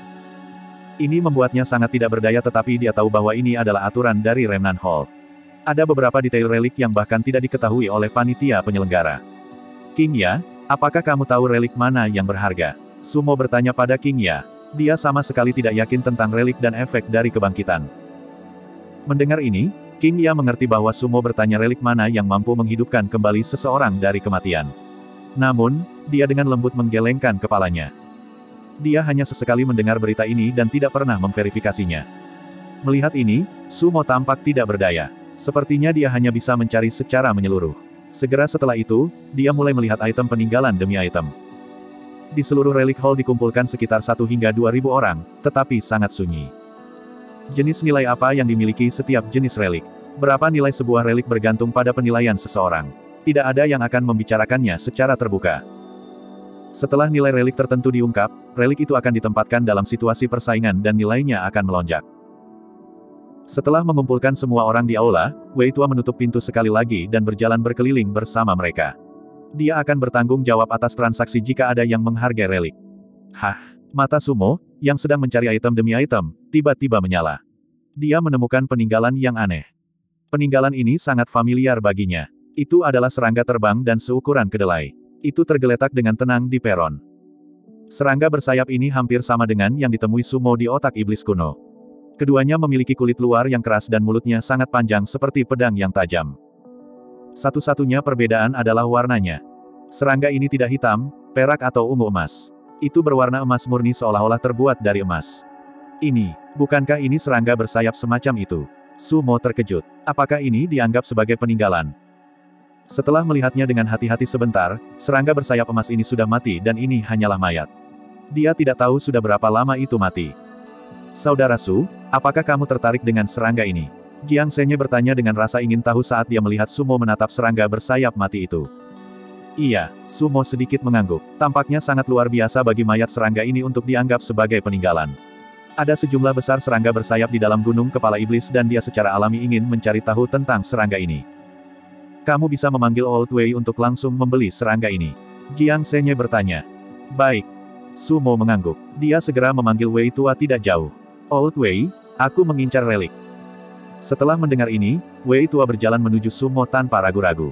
Ini membuatnya sangat tidak berdaya tetapi dia tahu bahwa ini adalah aturan dari Remnant Hall. Ada beberapa detail relik yang bahkan tidak diketahui oleh panitia penyelenggara. King Ya, apakah kamu tahu relik mana yang berharga? Sumo bertanya pada King Ya. Dia sama sekali tidak yakin tentang relik dan efek dari kebangkitan. Mendengar ini, King Ya mengerti bahwa Sumo bertanya relik mana yang mampu menghidupkan kembali seseorang dari kematian. Namun, dia dengan lembut menggelengkan kepalanya. Dia hanya sesekali mendengar berita ini dan tidak pernah memverifikasinya. Melihat ini, Sumo tampak tidak berdaya. Sepertinya dia hanya bisa mencari secara menyeluruh. Segera setelah itu, dia mulai melihat item peninggalan demi item. Di seluruh relik hall dikumpulkan sekitar 1 hingga 2.000 orang, tetapi sangat sunyi. Jenis nilai apa yang dimiliki setiap jenis relik? Berapa nilai sebuah relik bergantung pada penilaian seseorang. Tidak ada yang akan membicarakannya secara terbuka. Setelah nilai relik tertentu diungkap, relik itu akan ditempatkan dalam situasi persaingan dan nilainya akan melonjak. Setelah mengumpulkan semua orang di aula, Wei Tua menutup pintu sekali lagi dan berjalan berkeliling bersama mereka. Dia akan bertanggung jawab atas transaksi jika ada yang menghargai relik. Hah, mata Sumo, yang sedang mencari item demi item, tiba-tiba menyala. Dia menemukan peninggalan yang aneh. Peninggalan ini sangat familiar baginya. Itu adalah serangga terbang dan seukuran kedelai. Itu tergeletak dengan tenang di peron. Serangga bersayap ini hampir sama dengan yang ditemui Sumo di otak iblis kuno. Keduanya memiliki kulit luar yang keras dan mulutnya sangat panjang seperti pedang yang tajam. Satu-satunya perbedaan adalah warnanya. Serangga ini tidak hitam, perak atau ungu emas. Itu berwarna emas murni seolah-olah terbuat dari emas. Bukankah ini serangga bersayap semacam itu? Sumo terkejut. Apakah ini dianggap sebagai peninggalan? Setelah melihatnya dengan hati-hati sebentar, serangga bersayap emas ini sudah mati dan ini hanyalah mayat. Dia tidak tahu sudah berapa lama itu mati. Saudara Su, apakah kamu tertarik dengan serangga ini? Jiang Senye bertanya dengan rasa ingin tahu saat dia melihat Sumo menatap serangga bersayap mati itu. Iya, Sumo sedikit mengangguk. Tampaknya sangat luar biasa bagi mayat serangga ini untuk dianggap sebagai peninggalan. Ada sejumlah besar serangga bersayap di dalam gunung kepala iblis dan dia secara alami ingin mencari tahu tentang serangga ini. Kamu bisa memanggil Old Wei untuk langsung membeli serangga ini. Jiang Senye bertanya. Baik. Sumo mengangguk. Dia segera memanggil Wei Tua tidak jauh. Old Wei, aku mengincar relik. Setelah mendengar ini, Wei Tua berjalan menuju Sumo tanpa ragu-ragu.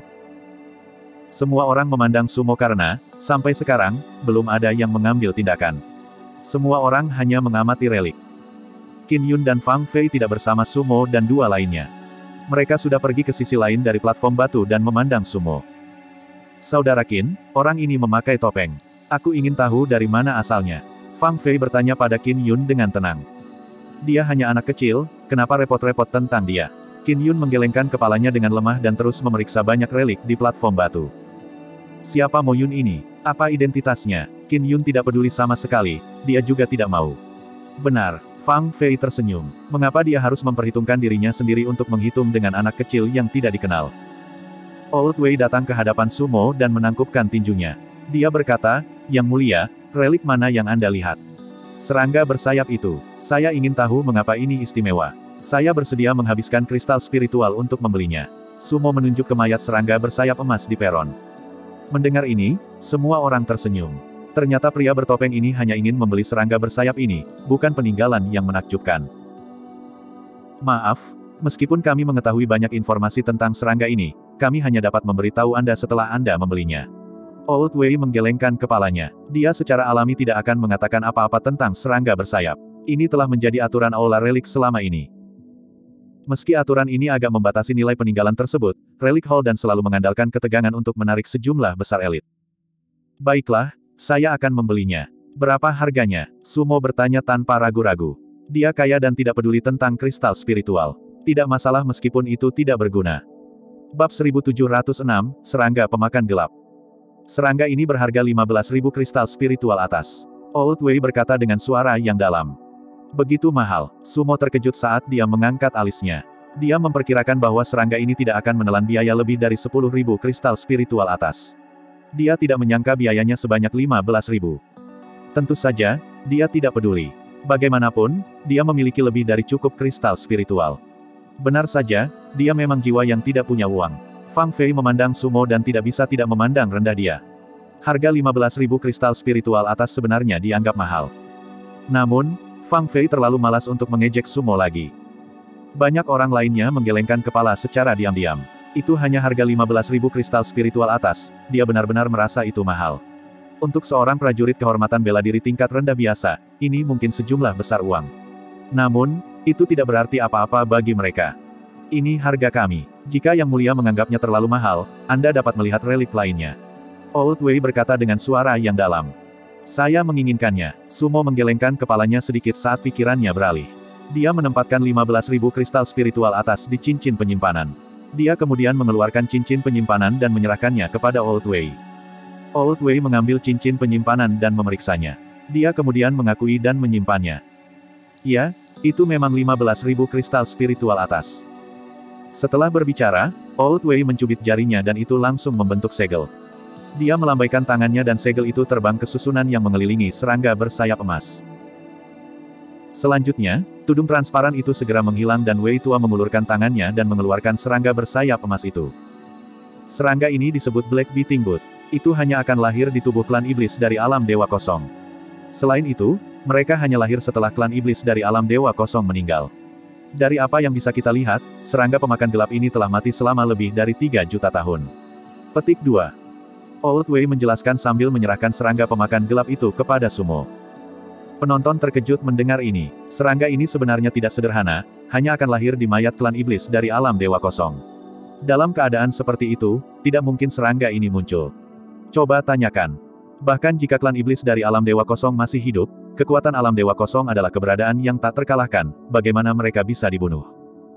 Semua orang memandang Sumo karena, sampai sekarang, belum ada yang mengambil tindakan. Semua orang hanya mengamati relik. Qin Yun dan Fang Fei tidak bersama Sumo dan dua lainnya. Mereka sudah pergi ke sisi lain dari platform batu dan memandang Sumo. Saudara Qin, orang ini memakai topeng. Aku ingin tahu dari mana asalnya. Fang Fei bertanya pada Qin Yun dengan tenang. Dia hanya anak kecil, kenapa repot-repot tentang dia? Qin Yun menggelengkan kepalanya dengan lemah dan terus memeriksa banyak relik di platform batu. Siapa Mo Yun ini? Apa identitasnya? Qin Yun tidak peduli sama sekali, dia juga tidak mau. Benar. Fang Fei tersenyum. Mengapa dia harus memperhitungkan dirinya sendiri untuk menghitung dengan anak kecil yang tidak dikenal? Old Wei datang ke hadapan Sumo dan menangkupkan tinjunya. Dia berkata, Yang mulia, relik mana yang Anda lihat? Serangga bersayap itu. Saya ingin tahu mengapa ini istimewa. Saya bersedia menghabiskan kristal spiritual untuk membelinya. Sumo menunjuk ke mayat serangga bersayap emas di peron. Mendengar ini, semua orang tersenyum. Ternyata pria bertopeng ini hanya ingin membeli serangga bersayap ini, bukan peninggalan yang menakjubkan. Maaf, meskipun kami mengetahui banyak informasi tentang serangga ini, kami hanya dapat memberitahu Anda setelah Anda membelinya. Old Wei menggelengkan kepalanya. Dia secara alami tidak akan mengatakan apa-apa tentang serangga bersayap. Ini telah menjadi aturan aula relik selama ini. Meski aturan ini agak membatasi nilai peninggalan tersebut, relik hall dan selalu mengandalkan ketegangan untuk menarik sejumlah besar elit. Baiklah, saya akan membelinya. Berapa harganya? Sumo bertanya tanpa ragu-ragu. Dia kaya dan tidak peduli tentang kristal spiritual. Tidak masalah meskipun itu tidak berguna. Bab 1706, Serangga Pemakan Gelap. Serangga ini berharga 15.000 kristal spiritual atas. Old Wei berkata dengan suara yang dalam. Begitu mahal. Sumo terkejut saat dia mengangkat alisnya. Dia memperkirakan bahwa serangga ini tidak akan menelan biaya lebih dari 10.000 kristal spiritual atas. Dia tidak menyangka biayanya sebanyak 15.000. Tentu saja, dia tidak peduli. Bagaimanapun, dia memiliki lebih dari cukup kristal spiritual. Benar saja, dia memang jiwa yang tidak punya uang. Fang Fei memandang Sumo dan tidak bisa tidak memandang rendah dia. Harga 15.000 kristal spiritual atas sebenarnya dianggap mahal. Namun, Fang Fei terlalu malas untuk mengejek Sumo lagi. Banyak orang lainnya menggelengkan kepala secara diam-diam. Itu hanya harga 15.000 kristal spiritual atas, dia benar-benar merasa itu mahal. Untuk seorang prajurit kehormatan bela diri tingkat rendah biasa, ini mungkin sejumlah besar uang. Namun, itu tidak berarti apa-apa bagi mereka. Ini harga kami. Jika Yang Mulia menganggapnya terlalu mahal, Anda dapat melihat relik lainnya. Old Wei berkata dengan suara yang dalam. Saya menginginkannya. Sumo menggelengkan kepalanya sedikit saat pikirannya beralih. Dia menempatkan 15.000 kristal spiritual atas di cincin penyimpanan. Dia kemudian mengeluarkan cincin penyimpanan dan menyerahkannya kepada Old Wei. Old Wei mengambil cincin penyimpanan dan memeriksanya. Dia kemudian mengakui dan menyimpannya. Ya, itu memang 15.000 kristal spiritual atas. Setelah berbicara, Old Wei mencubit jarinya dan itu langsung membentuk segel. Dia melambaikan tangannya dan segel itu terbang ke susunan yang mengelilingi serangga bersayap emas. Selanjutnya, tudung transparan itu segera menghilang dan Wei Tua mengulurkan tangannya dan mengeluarkan serangga bersayap emas itu. Serangga ini disebut Black Beating Boot. Itu hanya akan lahir di tubuh klan iblis dari alam Dewa Kosong. Selain itu, mereka hanya lahir setelah klan iblis dari alam Dewa Kosong meninggal. Dari apa yang bisa kita lihat, serangga pemakan gelap ini telah mati selama lebih dari 3 juta tahun. Petik 2. Old Wei menjelaskan sambil menyerahkan serangga pemakan gelap itu kepada Sumo. Penonton terkejut mendengar ini. Serangga ini sebenarnya tidak sederhana, hanya akan lahir di mayat klan iblis dari alam Dewa Kosong. Dalam keadaan seperti itu, tidak mungkin serangga ini muncul. Coba tanyakan. Bahkan jika klan iblis dari alam Dewa Kosong masih hidup, kekuatan alam Dewa Kosong adalah keberadaan yang tak terkalahkan, bagaimana mereka bisa dibunuh?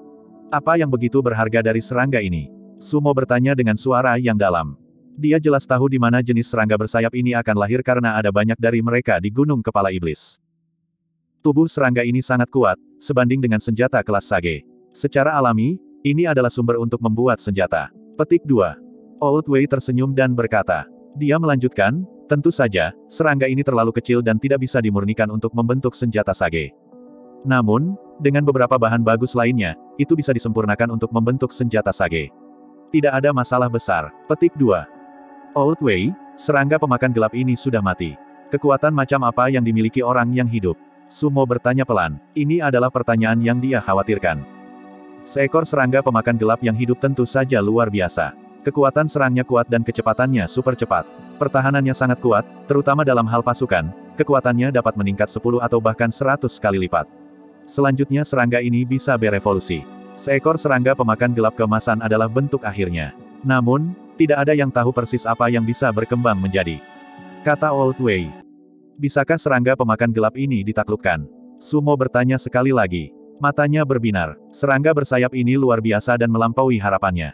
Apa yang begitu berharga dari serangga ini? Sumo bertanya dengan suara yang dalam. Dia jelas tahu di mana jenis serangga bersayap ini akan lahir karena ada banyak dari mereka di Gunung Kepala Iblis. Tubuh serangga ini sangat kuat, sebanding dengan senjata kelas Sage. Secara alami, ini adalah sumber untuk membuat senjata. Petik 2. Old Wei tersenyum dan berkata. Dia melanjutkan, tentu saja, serangga ini terlalu kecil dan tidak bisa dimurnikan untuk membentuk senjata Sage. Namun, dengan beberapa bahan bagus lainnya, itu bisa disempurnakan untuk membentuk senjata Sage. Tidak ada masalah besar. Petik 2. Old Wei, serangga pemakan gelap ini sudah mati. Kekuatan macam apa yang dimiliki orang yang hidup? Sumo bertanya pelan. Ini adalah pertanyaan yang dia khawatirkan. Seekor serangga pemakan gelap yang hidup tentu saja luar biasa. Kekuatan serangnya kuat dan kecepatannya super cepat. Pertahanannya sangat kuat, terutama dalam hal pasukan, kekuatannya dapat meningkat 10 atau bahkan 100 kali lipat. Selanjutnya serangga ini bisa berevolusi. Seekor serangga pemakan gelap keemasan adalah bentuk akhirnya. Namun, tidak ada yang tahu persis apa yang bisa berkembang menjadi. Kata Old Wei. Bisakah serangga pemakan gelap ini ditaklukkan? Sumo bertanya sekali lagi. Matanya berbinar. Serangga bersayap ini luar biasa dan melampaui harapannya.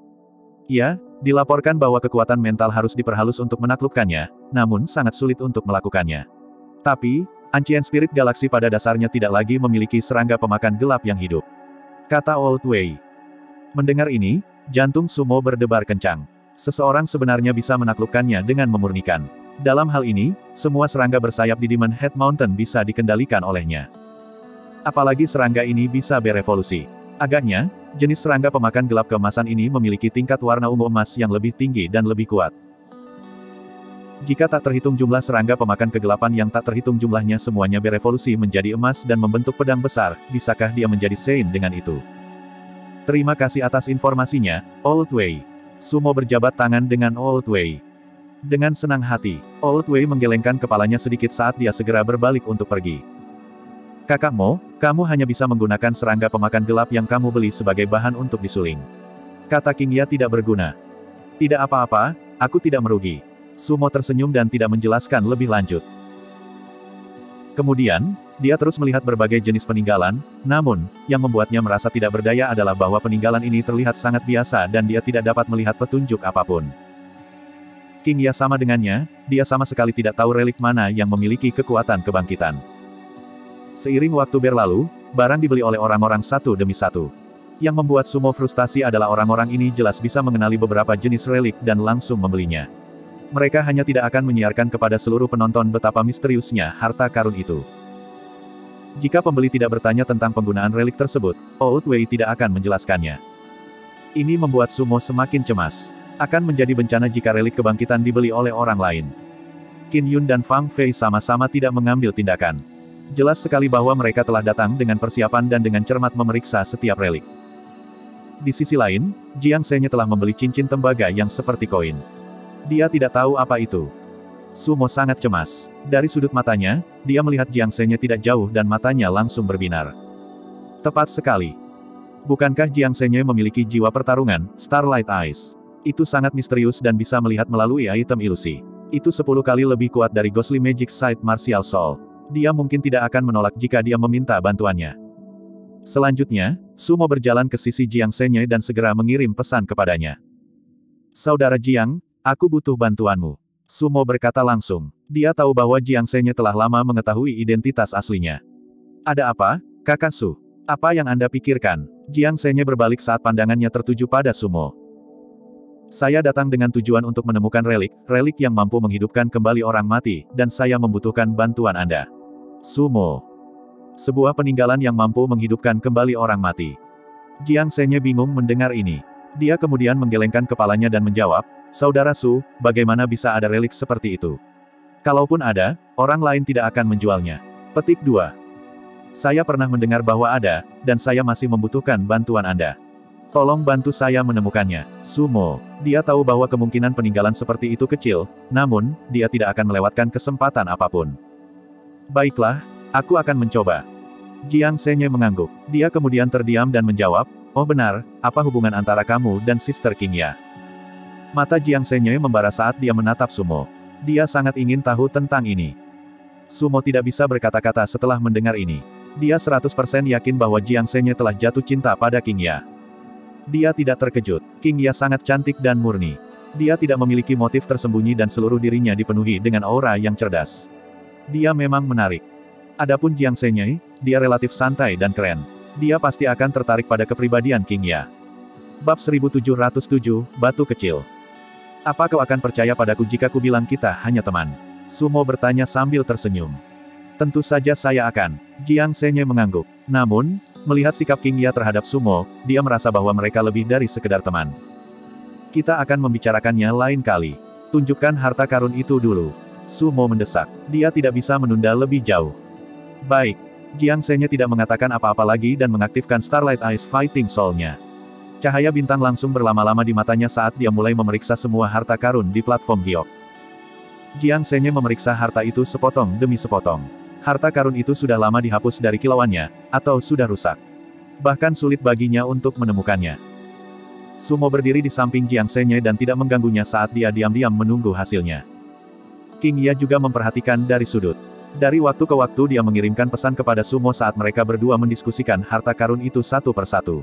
Ya, dilaporkan bahwa kekuatan mental harus diperhalus untuk menaklukkannya, namun sangat sulit untuk melakukannya. Tapi, Ancient Spirit Galaksi pada dasarnya tidak lagi memiliki serangga pemakan gelap yang hidup. Kata Old Wei. Mendengar ini, jantung Sumo berdebar kencang. Seseorang sebenarnya bisa menaklukkannya dengan memurnikan. Dalam hal ini, semua serangga bersayap di Demon Head Mountain bisa dikendalikan olehnya. Apalagi serangga ini bisa berevolusi. Agaknya, jenis serangga pemakan gelap keemasan ini memiliki tingkat warna ungu emas yang lebih tinggi dan lebih kuat. Jika tak terhitung jumlah serangga pemakan kegelapan yang tak terhitung jumlahnya semuanya berevolusi menjadi emas dan membentuk pedang besar, bisakah dia menjadi Saint dengan itu? Terima kasih atas informasinya, Old Wei. Sumo berjabat tangan dengan Old Wei. Dengan senang hati, Old Wei menggelengkan kepalanya sedikit saat dia segera berbalik untuk pergi. Kakak Mo, kamu hanya bisa menggunakan serangga pemakan gelap yang kamu beli sebagai bahan untuk disuling. Kata King Ya tidak berguna. Tidak apa-apa, aku tidak merugi. Sumo tersenyum dan tidak menjelaskan lebih lanjut. Kemudian, dia terus melihat berbagai jenis peninggalan, namun, yang membuatnya merasa tidak berdaya adalah bahwa peninggalan ini terlihat sangat biasa dan dia tidak dapat melihat petunjuk apapun. King Ya sama dengannya, dia sama sekali tidak tahu relik mana yang memiliki kekuatan kebangkitan. Seiring waktu berlalu, barang dibeli oleh orang-orang satu demi satu. Yang membuat Sumo frustasi adalah orang-orang ini jelas bisa mengenali beberapa jenis relik dan langsung membelinya. Mereka hanya tidak akan menyiarkan kepada seluruh penonton betapa misteriusnya harta karun itu. Jika pembeli tidak bertanya tentang penggunaan relik tersebut, Old Wei tidak akan menjelaskannya. Ini membuat Sumo semakin cemas. Akan menjadi bencana jika relik kebangkitan dibeli oleh orang lain. Qin Yun dan Fang Fei sama-sama tidak mengambil tindakan. Jelas sekali bahwa mereka telah datang dengan persiapan dan dengan cermat memeriksa setiap relik. Di sisi lain, Jiang Zhenye telah membeli cincin tembaga yang seperti koin. Dia tidak tahu apa itu. Sumo sangat cemas. Dari sudut matanya, dia melihat Jiang Zhenye tidak jauh dan matanya langsung berbinar. Tepat sekali. Bukankah Jiang Zhenye memiliki jiwa pertarungan, Starlight Eyes? Itu sangat misterius dan bisa melihat melalui item ilusi. Itu 10 kali lebih kuat dari Ghostly Magic Side Martial Soul. Dia mungkin tidak akan menolak jika dia meminta bantuannya. Selanjutnya, Sumo berjalan ke sisi Jiang Zhenye dan segera mengirim pesan kepadanya. Saudara Jiang, aku butuh bantuanmu. Sumo berkata langsung. Dia tahu bahwa Jiang Zhenye telah lama mengetahui identitas aslinya. Ada apa, Kakak Su? Apa yang Anda pikirkan? Jiang Zhenye berbalik saat pandangannya tertuju pada Sumo. Saya datang dengan tujuan untuk menemukan relik yang mampu menghidupkan kembali orang mati, dan saya membutuhkan bantuan Anda. Sumo. Sebuah peninggalan yang mampu menghidupkan kembali orang mati. Jiang Zhenye bingung mendengar ini. Dia kemudian menggelengkan kepalanya dan menjawab, Saudara Su, bagaimana bisa ada relik seperti itu? Kalaupun ada, orang lain tidak akan menjualnya. Petik 2. Saya pernah mendengar bahwa ada, dan saya masih membutuhkan bantuan Anda. Tolong bantu saya menemukannya. Sumo. Dia tahu bahwa kemungkinan peninggalan seperti itu kecil, namun, dia tidak akan melewatkan kesempatan apapun. Baiklah, aku akan mencoba. Jiang Zhenye mengangguk. Dia kemudian terdiam dan menjawab, oh benar, apa hubungan antara kamu dan Sister Qingya? Mata Jiang Zhenye membara saat dia menatap Sumo. Dia sangat ingin tahu tentang ini. Sumo tidak bisa berkata-kata setelah mendengar ini. Dia 100% yakin bahwa Jiang Zhenye telah jatuh cinta pada Qingya. Dia tidak terkejut. Qingya sangat cantik dan murni. Dia tidak memiliki motif tersembunyi dan seluruh dirinya dipenuhi dengan aura yang cerdas. Dia memang menarik. Adapun Jiang Zhenye, dia relatif santai dan keren. Dia pasti akan tertarik pada kepribadian Qingya. Bab 1707, Batu Kecil. Apa kau akan percaya padaku jika ku bilang kita hanya teman? Sumo bertanya sambil tersenyum. Tentu saja saya akan. Jiang Zhenye mengangguk. Namun, melihat sikap Qingya terhadap Sumo, dia merasa bahwa mereka lebih dari sekedar teman. Kita akan membicarakannya lain kali. Tunjukkan harta karun itu dulu. Sumo mendesak. Dia tidak bisa menunda lebih jauh. Baik. Jiang Zhenye tidak mengatakan apa-apa lagi dan mengaktifkan Starlight Eyes Fighting Soul-nya. Cahaya bintang langsung berlama-lama di matanya saat dia mulai memeriksa semua harta karun di platform giok. Jiang Zhenye memeriksa harta itu sepotong demi sepotong. Harta karun itu sudah lama dihapus dari kilauannya, atau sudah rusak. Bahkan sulit baginya untuk menemukannya. Sumo berdiri di samping Jiang Zhenye dan tidak mengganggunya saat dia diam-diam menunggu hasilnya. Qingya juga memperhatikan dari sudut. Dari waktu ke waktu dia mengirimkan pesan kepada Sumo saat mereka berdua mendiskusikan harta karun itu satu persatu.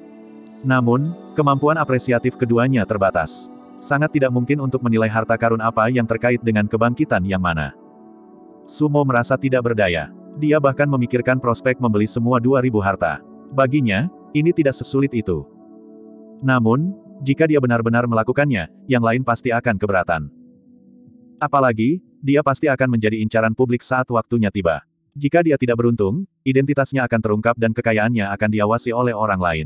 Namun, kemampuan apresiatif keduanya terbatas. Sangat tidak mungkin untuk menilai harta karun apa yang terkait dengan kebangkitan yang mana. Sumo merasa tidak berdaya. Dia bahkan memikirkan prospek membeli semua 2000 harta. Baginya, ini tidak sesulit itu. Namun, jika dia benar-benar melakukannya, yang lain pasti akan keberatan. Apalagi, dia pasti akan menjadi incaran publik saat waktunya tiba. Jika dia tidak beruntung, identitasnya akan terungkap dan kekayaannya akan diawasi oleh orang lain.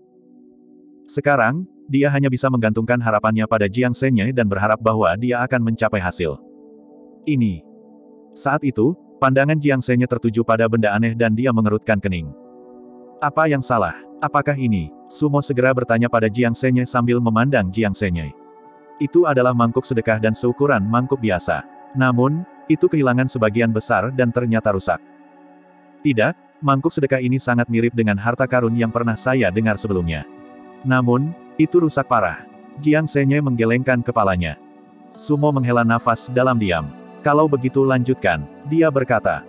Sekarang, dia hanya bisa menggantungkan harapannya pada Jiang Zhenye dan berharap bahwa dia akan mencapai hasil. Ini. Saat itu, pandangan Jiang Zhenye tertuju pada benda aneh dan dia mengerutkan kening. Apa yang salah? Apakah ini? Sumo segera bertanya pada Jiang Zhenye sambil memandang Jiang Zhenye. Itu adalah mangkuk sedekah dan seukuran mangkuk biasa. Namun, itu kehilangan sebagian besar dan ternyata rusak. Tidak, mangkuk sedekah ini sangat mirip dengan harta karun yang pernah saya dengar sebelumnya. Namun, itu rusak parah. Jiang Zhenye menggelengkan kepalanya. Sumo menghela nafas dalam diam. Kalau begitu lanjutkan, dia berkata.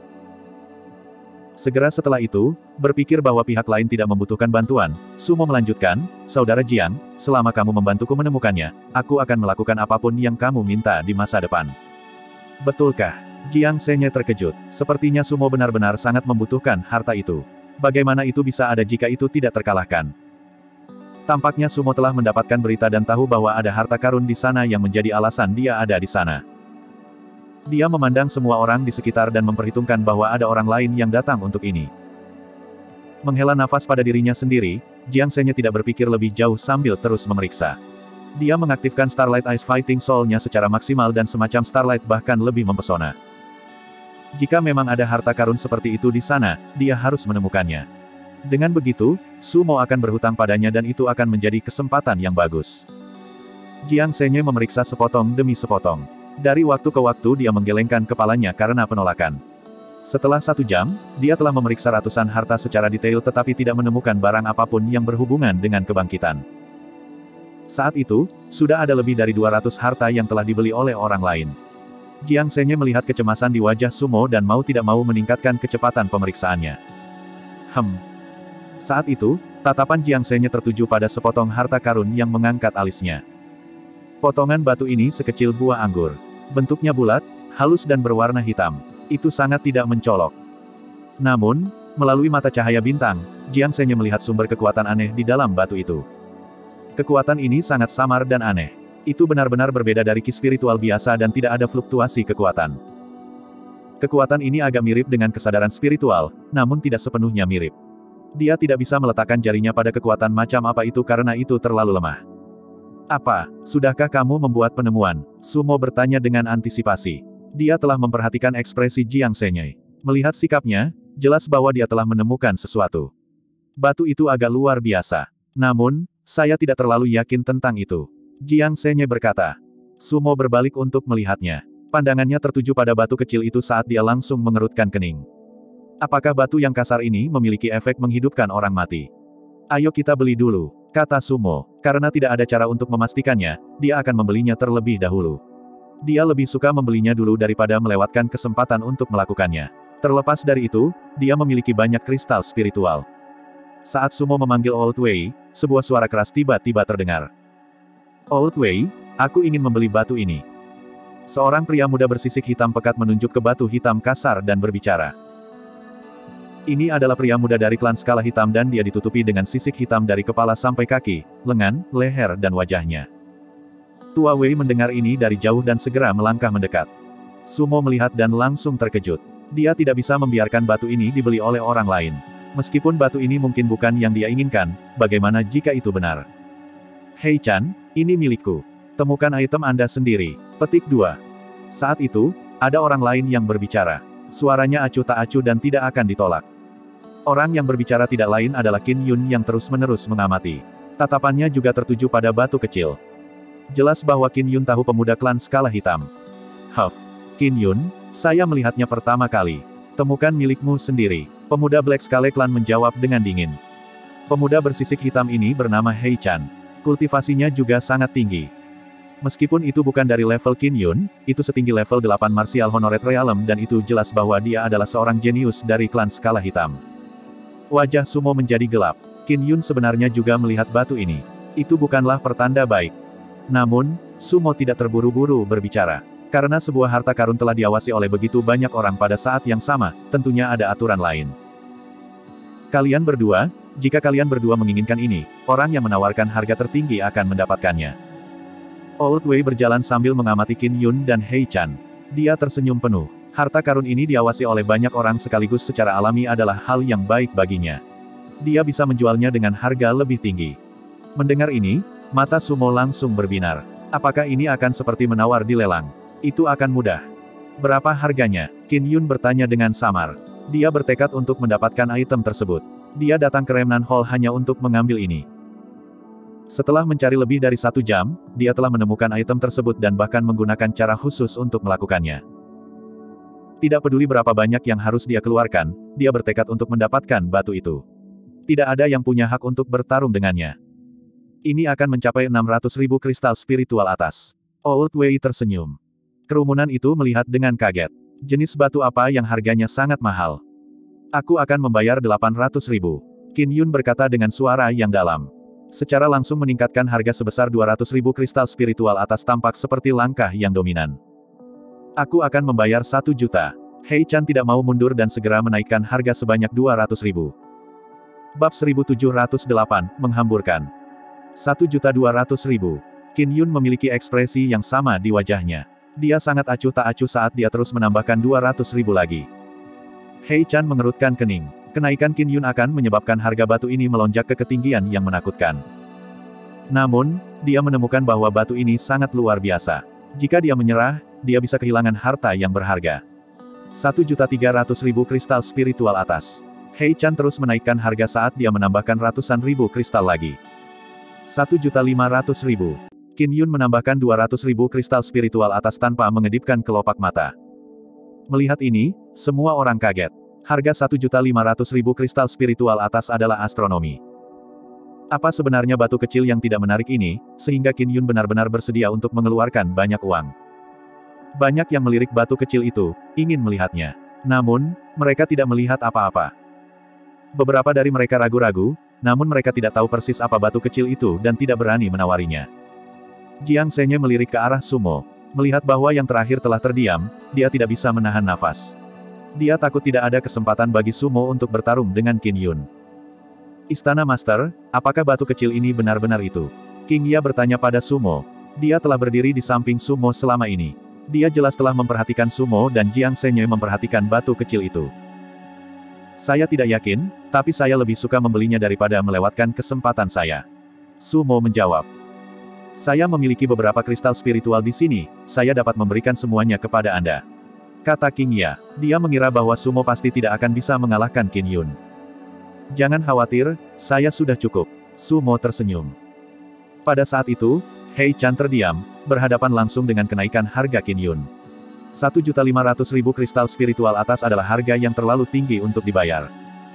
Segera setelah itu, berpikir bahwa pihak lain tidak membutuhkan bantuan, Sumo melanjutkan, Saudara Jiang, selama kamu membantuku menemukannya, aku akan melakukan apapun yang kamu minta di masa depan. Betulkah? Jiang Senye terkejut. Sepertinya Sumo benar-benar sangat membutuhkan harta itu. Bagaimana itu bisa ada jika itu tidak terkalahkan? Tampaknya Sumo telah mendapatkan berita dan tahu bahwa ada harta karun di sana yang menjadi alasan dia ada di sana. Dia memandang semua orang di sekitar dan memperhitungkan bahwa ada orang lain yang datang untuk ini. Menghela nafas pada dirinya sendiri, Jiang Senye tidak berpikir lebih jauh sambil terus memeriksa. Dia mengaktifkan Starlight Ice Fighting Soul-nya secara maksimal dan semacam Starlight bahkan lebih mempesona. Jika memang ada harta karun seperti itu di sana, dia harus menemukannya. Dengan begitu, Sumo akan berhutang padanya dan itu akan menjadi kesempatan yang bagus. Jiang Senye memeriksa sepotong demi sepotong. Dari waktu ke waktu dia menggelengkan kepalanya karena penolakan. Setelah 1 jam, dia telah memeriksa ratusan harta secara detail tetapi tidak menemukan barang apapun yang berhubungan dengan kebangkitan. Saat itu, sudah ada lebih dari 200 harta yang telah dibeli oleh orang lain. Jiang Senye melihat kecemasan di wajah Sumo dan mau tidak mau meningkatkan kecepatan pemeriksaannya. Saat itu, tatapan Jiang Senye tertuju pada sepotong harta karun yang mengangkat alisnya. Potongan batu ini sekecil buah anggur. Bentuknya bulat, halus dan berwarna hitam. Itu sangat tidak mencolok. Namun, melalui mata cahaya bintang, Jiang Senye melihat sumber kekuatan aneh di dalam batu itu. Kekuatan ini sangat samar dan aneh. Itu benar-benar berbeda dari ki spiritual biasa dan tidak ada fluktuasi kekuatan. Kekuatan ini agak mirip dengan kesadaran spiritual, namun tidak sepenuhnya mirip. Dia tidak bisa meletakkan jarinya pada kekuatan macam apa itu karena itu terlalu lemah. Apa, sudahkah kamu membuat penemuan? Sumo bertanya dengan antisipasi. Dia telah memperhatikan ekspresi Jiang Senye. Melihat sikapnya, jelas bahwa dia telah menemukan sesuatu. Batu itu agak luar biasa. Namun, saya tidak terlalu yakin tentang itu. Jiang Senye berkata. Sumo berbalik untuk melihatnya. Pandangannya tertuju pada batu kecil itu saat dia langsung mengerutkan kening. Apakah batu yang kasar ini memiliki efek menghidupkan orang mati? Ayo kita beli dulu, kata Sumo. Karena tidak ada cara untuk memastikannya, dia akan membelinya terlebih dahulu. Dia lebih suka membelinya dulu daripada melewatkan kesempatan untuk melakukannya. Terlepas dari itu, dia memiliki banyak kristal spiritual. Saat Sumo memanggil Old Wei, sebuah suara keras tiba-tiba terdengar. Old Wei, aku ingin membeli batu ini. Seorang pria muda bersisik hitam pekat menunjuk ke batu hitam kasar dan berbicara. Ini adalah pria muda dari klan skala hitam dan dia ditutupi dengan sisik hitam dari kepala sampai kaki, lengan, leher dan wajahnya. Tua Wei mendengar ini dari jauh dan segera melangkah mendekat. Sumo melihat dan langsung terkejut. Dia tidak bisa membiarkan batu ini dibeli oleh orang lain. Meskipun batu ini mungkin bukan yang dia inginkan, bagaimana jika itu benar? Hei Chan, ini milikku. Temukan item Anda sendiri. Petik 2. Saat itu, ada orang lain yang berbicara. Suaranya acuh tak acuh dan tidak akan ditolak. Orang yang berbicara tidak lain adalah Qin Yun yang terus-menerus mengamati. Tatapannya juga tertuju pada batu kecil. Jelas bahwa Qin Yun tahu pemuda klan skala hitam. Qin Yun, saya melihatnya pertama kali. Temukan milikmu sendiri. Pemuda Black Scale Clan menjawab dengan dingin. Pemuda bersisik hitam ini bernama Hei Chan. Kultivasinya juga sangat tinggi. Meskipun itu bukan dari level Qin Yun, itu setinggi level 8 Martial Honored Realm dan itu jelas bahwa dia adalah seorang jenius dari klan skala hitam. Wajah Sumo menjadi gelap. Qin Yun sebenarnya juga melihat batu ini. Itu bukanlah pertanda baik. Namun, Sumo tidak terburu-buru berbicara. Karena sebuah harta karun telah diawasi oleh begitu banyak orang pada saat yang sama, tentunya ada aturan lain. Kalian berdua, jika kalian berdua menginginkan ini, orang yang menawarkan harga tertinggi akan mendapatkannya. Old Wei berjalan sambil mengamati Qin Yun dan Hei Chan. Dia tersenyum penuh. Harta karun ini diawasi oleh banyak orang sekaligus secara alami adalah hal yang baik baginya. Dia bisa menjualnya dengan harga lebih tinggi. Mendengar ini, mata Sumo langsung berbinar. Apakah ini akan seperti menawar di lelang? Itu akan mudah. Berapa harganya? Qin Yun bertanya dengan samar. Dia bertekad untuk mendapatkan item tersebut. Dia datang ke Remnant Hall hanya untuk mengambil ini. Setelah mencari lebih dari 1 jam, dia telah menemukan item tersebut dan bahkan menggunakan cara khusus untuk melakukannya. Tidak peduli berapa banyak yang harus dia keluarkan, dia bertekad untuk mendapatkan batu itu. Tidak ada yang punya hak untuk bertarung dengannya. Ini akan mencapai 600.000 kristal spiritual atas. Old Wei tersenyum. Kerumunan itu melihat dengan kaget. Jenis batu apa yang harganya sangat mahal? Aku akan membayar 800.000. Qin Yun berkata dengan suara yang dalam. Secara langsung meningkatkan harga sebesar 200.000 kristal spiritual atas tampak seperti langkah yang dominan. Aku akan membayar 1 juta. Hei Chan tidak mau mundur dan segera menaikkan harga sebanyak 200.000. Bab 1708, menghamburkan. 1.200.000. Qin Yun memiliki ekspresi yang sama di wajahnya. Dia sangat acuh tak acuh saat dia terus menambahkan 200.000 lagi. Hei Chan mengerutkan kening. Kenaikan Qin Yun akan menyebabkan harga batu ini melonjak ke ketinggian yang menakutkan. Namun, dia menemukan bahwa batu ini sangat luar biasa. Jika dia menyerah, dia bisa kehilangan harta yang berharga. 1.300.000 kristal spiritual atas. Hei Chan terus menaikkan harga saat dia menambahkan ratusan ribu kristal lagi. 1.500.000. Qin Yun menambahkan 200.000 kristal spiritual atas tanpa mengedipkan kelopak mata. Melihat ini, semua orang kaget. Harga 1.500.000 kristal spiritual atas adalah astronomi. Apa sebenarnya batu kecil yang tidak menarik ini, sehingga Qin Yun benar-benar bersedia untuk mengeluarkan banyak uang? Banyak yang melirik batu kecil itu, ingin melihatnya. Namun, mereka tidak melihat apa-apa. Beberapa dari mereka ragu-ragu, namun mereka tidak tahu persis apa batu kecil itu dan tidak berani menawarinya. Jiang Zhenye melirik ke arah Sumo. Melihat bahwa yang terakhir telah terdiam, dia tidak bisa menahan nafas. Dia takut tidak ada kesempatan bagi Sumo untuk bertarung dengan Qin Yun. Istana Master, apakah batu kecil ini benar-benar itu? King Ya bertanya pada Sumo. Dia telah berdiri di samping Sumo selama ini. Dia jelas telah memperhatikan Sumo dan Jiang Zhenye memperhatikan batu kecil itu. Saya tidak yakin, tapi saya lebih suka membelinya daripada melewatkan kesempatan saya. Sumo menjawab. Saya memiliki beberapa kristal spiritual di sini, saya dapat memberikan semuanya kepada Anda. Kata King Ya. Dia mengira bahwa Sumo pasti tidak akan bisa mengalahkan Qin Yun. Jangan khawatir, saya sudah cukup. Sumo tersenyum. Pada saat itu, Hei Chan terdiam, berhadapan langsung dengan kenaikan harga Qin Yun. 1.500.000 kristal spiritual atas adalah harga yang terlalu tinggi untuk dibayar.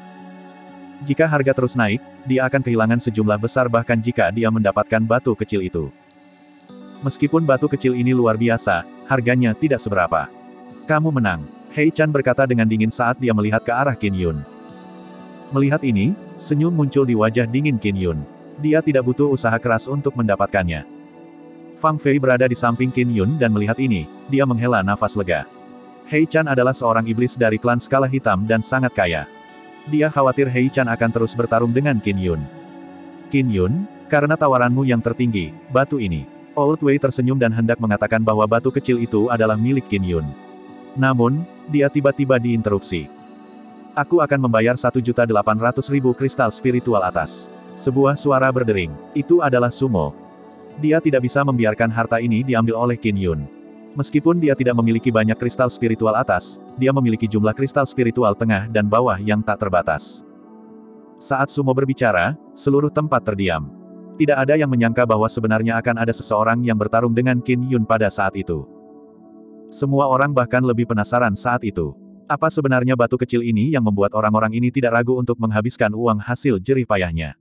Jika harga terus naik, dia akan kehilangan sejumlah besar bahkan jika dia mendapatkan batu kecil itu. Meskipun batu kecil ini luar biasa, harganya tidak seberapa. Kamu menang. Hei Chan berkata dengan dingin saat dia melihat ke arah Qin Yun. Melihat ini, senyum muncul di wajah dingin Qin Yun. Dia tidak butuh usaha keras untuk mendapatkannya. Fang Fei berada di samping Qin Yun dan melihat ini, dia menghela nafas lega. Hei Chan adalah seorang iblis dari klan skala hitam dan sangat kaya. Dia khawatir Hei Chan akan terus bertarung dengan Qin Yun. Qin Yun, karena tawaranmu yang tertinggi, batu ini. Old Wei tersenyum dan hendak mengatakan bahwa batu kecil itu adalah milik Qin Yun. Namun, dia tiba-tiba diinterupsi. Aku akan membayar 1.800.000 kristal spiritual atas. Sebuah suara berdering. Itu adalah Sumo. Dia tidak bisa membiarkan harta ini diambil oleh Qin Yun. Meskipun dia tidak memiliki banyak kristal spiritual atas, dia memiliki jumlah kristal spiritual tengah dan bawah yang tak terbatas. Saat Sumo berbicara, seluruh tempat terdiam. Tidak ada yang menyangka bahwa sebenarnya akan ada seseorang yang bertarung dengan Qin Yun pada saat itu. Semua orang bahkan lebih penasaran saat itu. Apa sebenarnya batu kecil ini yang membuat orang-orang ini tidak ragu untuk menghabiskan uang hasil jerih payahnya?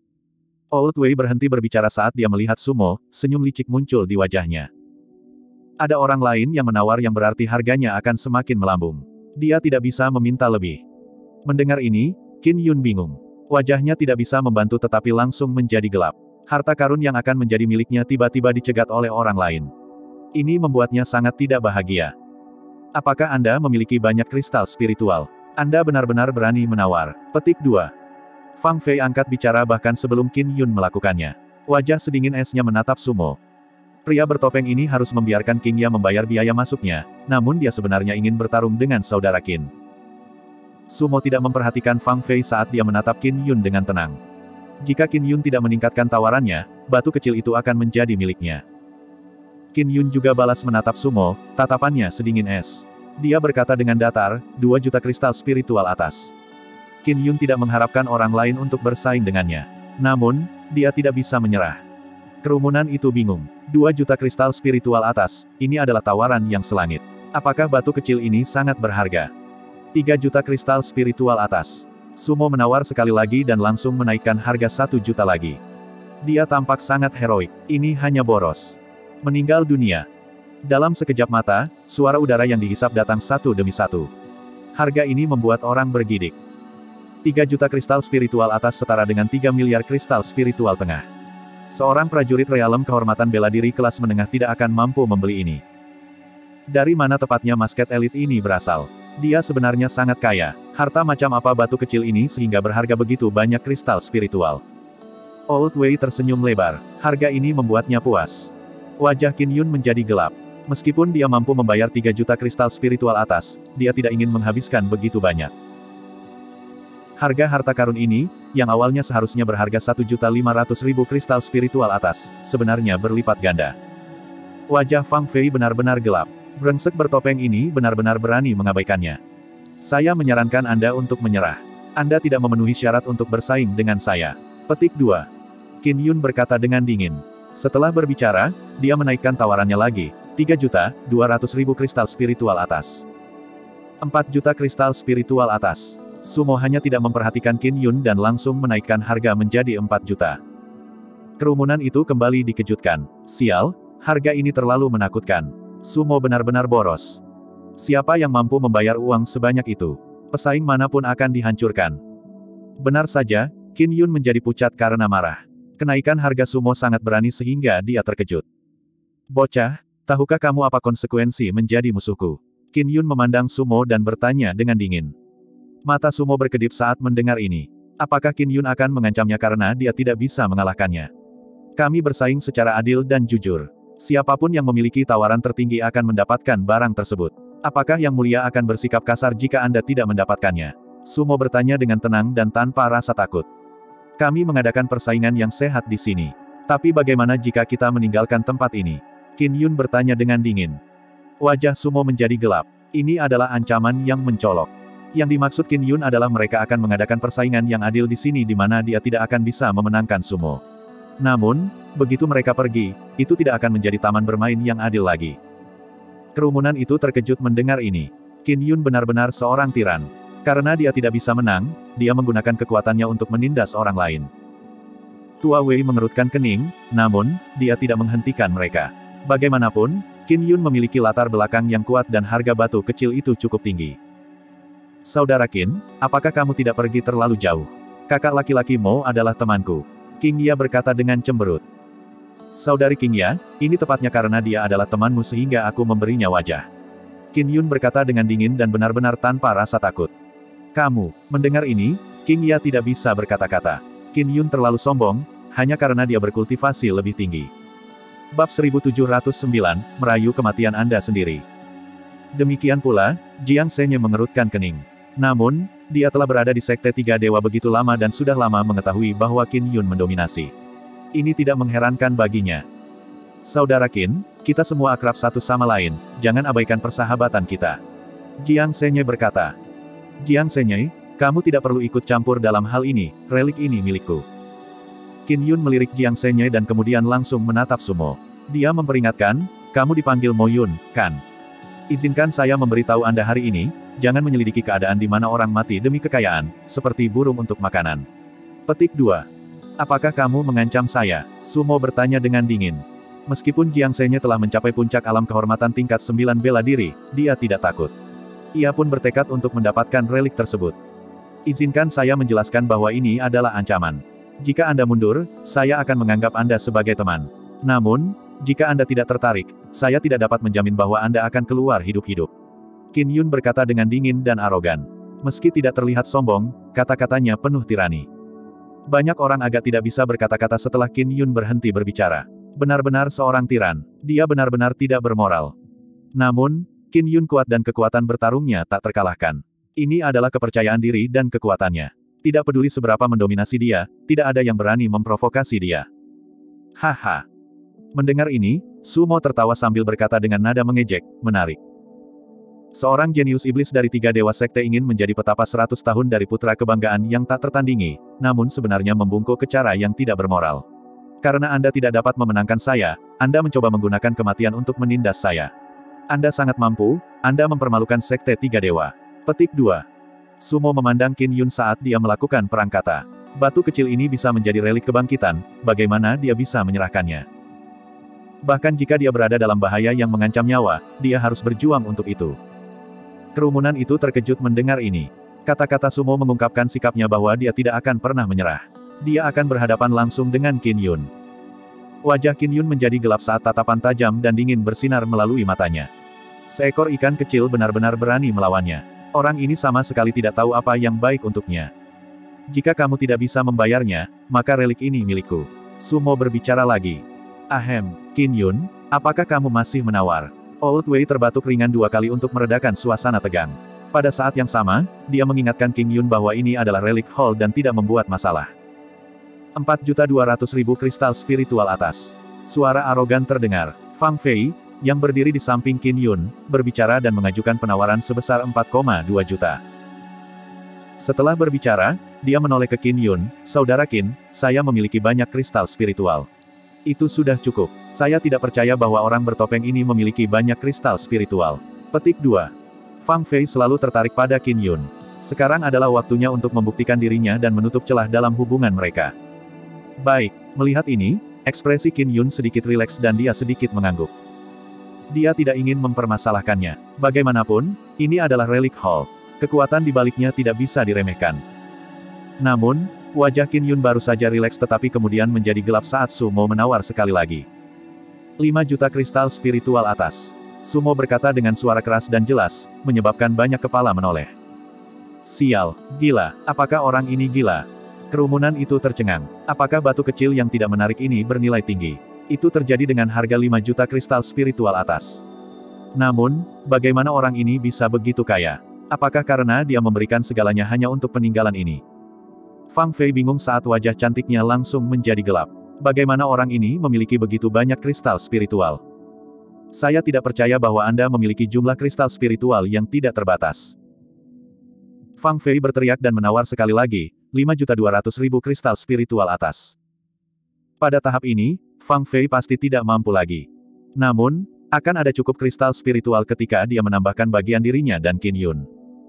Old Wei berhenti berbicara saat dia melihat Sumo, senyum licik muncul di wajahnya. Ada orang lain yang menawar yang berarti harganya akan semakin melambung. Dia tidak bisa meminta lebih. Mendengar ini, Qin Yun bingung. Wajahnya tidak bisa membantu tetapi langsung menjadi gelap. Harta karun yang akan menjadi miliknya tiba-tiba dicegat oleh orang lain. Ini membuatnya sangat tidak bahagia. Apakah Anda memiliki banyak kristal spiritual? Anda benar-benar berani menawar. Petik 2. Fang Fei angkat bicara bahkan sebelum Qin Yun melakukannya. Wajah sedingin esnya menatap Sumo. Pria bertopeng ini harus membiarkan King Ya membayar biaya masuknya, namun dia sebenarnya ingin bertarung dengan saudara Qin. Sumo tidak memperhatikan Fang Fei saat dia menatap Qin Yun dengan tenang. Jika Qin Yun tidak meningkatkan tawarannya, batu kecil itu akan menjadi miliknya. Qin Yun juga balas menatap Sumo, tatapannya sedingin es. Dia berkata dengan datar, 2 juta kristal spiritual atas. Qin Yun tidak mengharapkan orang lain untuk bersaing dengannya. Namun, dia tidak bisa menyerah. Kerumunan itu bingung. 2 juta kristal spiritual atas, ini adalah tawaran yang selangit. Apakah batu kecil ini sangat berharga? 3 juta kristal spiritual atas. Sumo menawar sekali lagi dan langsung menaikkan harga 1 juta lagi. Dia tampak sangat heroik. Ini hanya boros. Meninggal dunia. Dalam sekejap mata, suara udara yang dihisap datang satu demi satu. Harga ini membuat orang bergidik. 3 juta kristal spiritual atas setara dengan 3 miliar kristal spiritual tengah. Seorang prajurit realem kehormatan bela diri kelas menengah tidak akan mampu membeli ini. Dari mana tepatnya masket elit ini berasal? Dia sebenarnya sangat kaya. Harta macam apa batu kecil ini sehingga berharga begitu banyak kristal spiritual? Old Wei tersenyum lebar. Harga ini membuatnya puas. Wajah Qin Yun menjadi gelap. Meskipun dia mampu membayar 3 juta kristal spiritual atas, dia tidak ingin menghabiskan begitu banyak. Harga harta karun ini, yang awalnya seharusnya berharga 1.500.000 kristal spiritual atas, sebenarnya berlipat ganda. Wajah Fang Fei benar-benar gelap. Brengsek bertopeng ini benar-benar berani mengabaikannya. Saya menyarankan Anda untuk menyerah. Anda tidak memenuhi syarat untuk bersaing dengan saya. Petik 2. Qin Yun berkata dengan dingin. Setelah berbicara, dia menaikkan tawarannya lagi. 3.200.000 kristal spiritual atas. 4 juta kristal spiritual atas. Sumo hanya tidak memperhatikan Qin Yun dan langsung menaikkan harga menjadi 4 juta. Kerumunan itu kembali dikejutkan. Sial, harga ini terlalu menakutkan. Sumo benar-benar boros. Siapa yang mampu membayar uang sebanyak itu? Pesaing manapun akan dihancurkan. Benar saja, Qin Yun menjadi pucat karena marah. Kenaikan harga Sumo sangat berani sehingga dia terkejut. Bocah, tahukah kamu apa konsekuensi menjadi musuhku? Qin Yun memandang Sumo dan bertanya dengan dingin. Mata Sumo berkedip saat mendengar ini. Apakah Qin Yun akan mengancamnya karena dia tidak bisa mengalahkannya? Kami bersaing secara adil dan jujur. Siapapun yang memiliki tawaran tertinggi akan mendapatkan barang tersebut. Apakah Yang Mulia akan bersikap kasar jika Anda tidak mendapatkannya? Sumo bertanya dengan tenang dan tanpa rasa takut. Kami mengadakan persaingan yang sehat di sini. Tapi bagaimana jika kita meninggalkan tempat ini? Qin Yun bertanya dengan dingin. Wajah Sumo menjadi gelap. Ini adalah ancaman yang mencolok. Yang dimaksud Qin Yun adalah mereka akan mengadakan persaingan yang adil di sini di mana dia tidak akan bisa memenangkan Sumo. Namun, begitu mereka pergi, itu tidak akan menjadi taman bermain yang adil lagi. Kerumunan itu terkejut mendengar ini. Qin Yun benar-benar seorang tiran. Karena dia tidak bisa menang, dia menggunakan kekuatannya untuk menindas orang lain. Tua Wei mengerutkan kening, namun, dia tidak menghentikan mereka. Bagaimanapun, Qin Yun memiliki latar belakang yang kuat dan harga batu kecil itu cukup tinggi. Saudara Qin, apakah kamu tidak pergi terlalu jauh? Kakak laki-laki Mo adalah temanku. King Ya berkata dengan cemberut. Saudari King Ya, ini tepatnya karena dia adalah temanmu sehingga aku memberinya wajah. Qin Yun berkata dengan dingin dan benar-benar tanpa rasa takut. Kamu, mendengar ini, King Ya tidak bisa berkata-kata. Qin Yun terlalu sombong, hanya karena dia berkultivasi lebih tinggi. Bab 1709, merayu kematian Anda sendiri. Demikian pula, Jiang Senye mengerutkan kening. Namun, dia telah berada di Sekte Tiga Dewa begitu lama dan sudah lama mengetahui bahwa Qin Yun mendominasi. Ini tidak mengherankan baginya. Saudara Qin, kita semua akrab satu sama lain, jangan abaikan persahabatan kita. Jiang Senye berkata. Jiang Senye, kamu tidak perlu ikut campur dalam hal ini, relik ini milikku. Qin Yun melirik Jiang Senye dan kemudian langsung menatap Sumo. Dia memperingatkan, kamu dipanggil Mo Yun, kan? Izinkan saya memberitahu Anda hari ini, jangan menyelidiki keadaan di mana orang mati demi kekayaan, seperti burung untuk makanan. Petik 2. Apakah kamu mengancam saya? Sumo bertanya dengan dingin. Meskipun Jiang Senye telah mencapai puncak alam kehormatan tingkat 9 bela diri, dia tidak takut. Ia pun bertekad untuk mendapatkan relik tersebut. Izinkan saya menjelaskan bahwa ini adalah ancaman. Jika Anda mundur, saya akan menganggap Anda sebagai teman. Namun, jika Anda tidak tertarik, saya tidak dapat menjamin bahwa Anda akan keluar hidup-hidup. Qin Yun berkata dengan dingin dan arogan. Meski tidak terlihat sombong, kata-katanya penuh tirani. Banyak orang agak tidak bisa berkata-kata setelah Qin Yun berhenti berbicara. Benar-benar seorang tiran. Dia benar-benar tidak bermoral. Namun, Qin Yun kuat dan kekuatan bertarungnya tak terkalahkan. Ini adalah kepercayaan diri dan kekuatannya. Tidak peduli seberapa mendominasi dia, tidak ada yang berani memprovokasi dia. Haha. Mendengar ini, Sumo tertawa sambil berkata dengan nada mengejek, menarik. Seorang jenius iblis dari tiga dewa sekte ingin menjadi petapa 100 tahun dari putra kebanggaan yang tak tertandingi, namun sebenarnya membungkuk ke cara yang tidak bermoral. Karena Anda tidak dapat memenangkan saya, Anda mencoba menggunakan kematian untuk menindas saya. Anda sangat mampu, Anda mempermalukan sekte tiga dewa. Petik 2. Sumo memandang Qin Yun saat dia melakukan perang kata. Batu kecil ini bisa menjadi relik kebangkitan, bagaimana dia bisa menyerahkannya? Bahkan jika dia berada dalam bahaya yang mengancam nyawa, dia harus berjuang untuk itu. Kerumunan itu terkejut mendengar ini. Kata-kata Sumo mengungkapkan sikapnya bahwa dia tidak akan pernah menyerah. Dia akan berhadapan langsung dengan Qin Yun. Wajah Qin Yun menjadi gelap saat tatapan tajam dan dingin bersinar melalui matanya. Seekor ikan kecil benar-benar berani melawannya. Orang ini sama sekali tidak tahu apa yang baik untuknya. Jika kamu tidak bisa membayarnya, maka relik ini milikku. Sumo berbicara lagi. Ahem, Qin Yun, apakah kamu masih menawar? Old Wei terbatuk ringan 2 kali untuk meredakan suasana tegang. Pada saat yang sama, dia mengingatkan Qin Yun bahwa ini adalah relik hall dan tidak membuat masalah. 4.200.000 kristal spiritual atas. Suara arogan terdengar. Fang Fei, yang berdiri di samping Qin Yun, berbicara dan mengajukan penawaran sebesar 4,2 juta. Setelah berbicara, dia menoleh ke Qin Yun, "Saudara Qin, saya memiliki banyak kristal spiritual. Itu sudah cukup. Saya tidak percaya bahwa orang bertopeng ini memiliki banyak kristal spiritual." Petik 2. Fang Fei selalu tertarik pada Qin Yun. Sekarang adalah waktunya untuk membuktikan dirinya dan menutup celah dalam hubungan mereka. Baik, melihat ini, ekspresi Qin Yun sedikit rileks dan dia sedikit mengangguk. Dia tidak ingin mempermasalahkannya. Bagaimanapun, ini adalah relik hall. Kekuatan di baliknya tidak bisa diremehkan. Namun, wajah Qin Yun baru saja rileks tetapi kemudian menjadi gelap saat Sumo menawar sekali lagi. 5 juta kristal spiritual atas. Sumo berkata dengan suara keras dan jelas, menyebabkan banyak kepala menoleh. Sial, gila, apakah orang ini gila? Kerumunan itu tercengang. Apakah batu kecil yang tidak menarik ini bernilai tinggi? Itu terjadi dengan harga 5 juta kristal spiritual atas. Namun, bagaimana orang ini bisa begitu kaya? Apakah karena dia memberikan segalanya hanya untuk peninggalan ini? Fang Fei bingung saat wajah cantiknya langsung menjadi gelap. Bagaimana orang ini memiliki begitu banyak kristal spiritual? Saya tidak percaya bahwa Anda memiliki jumlah kristal spiritual yang tidak terbatas. Fang Fei berteriak dan menawar sekali lagi, 5.200.000 kristal spiritual atas. Pada tahap ini, Fang Fei pasti tidak mampu lagi. Namun, akan ada cukup kristal spiritual ketika dia menambahkan bagian dirinya dan Qin Yun.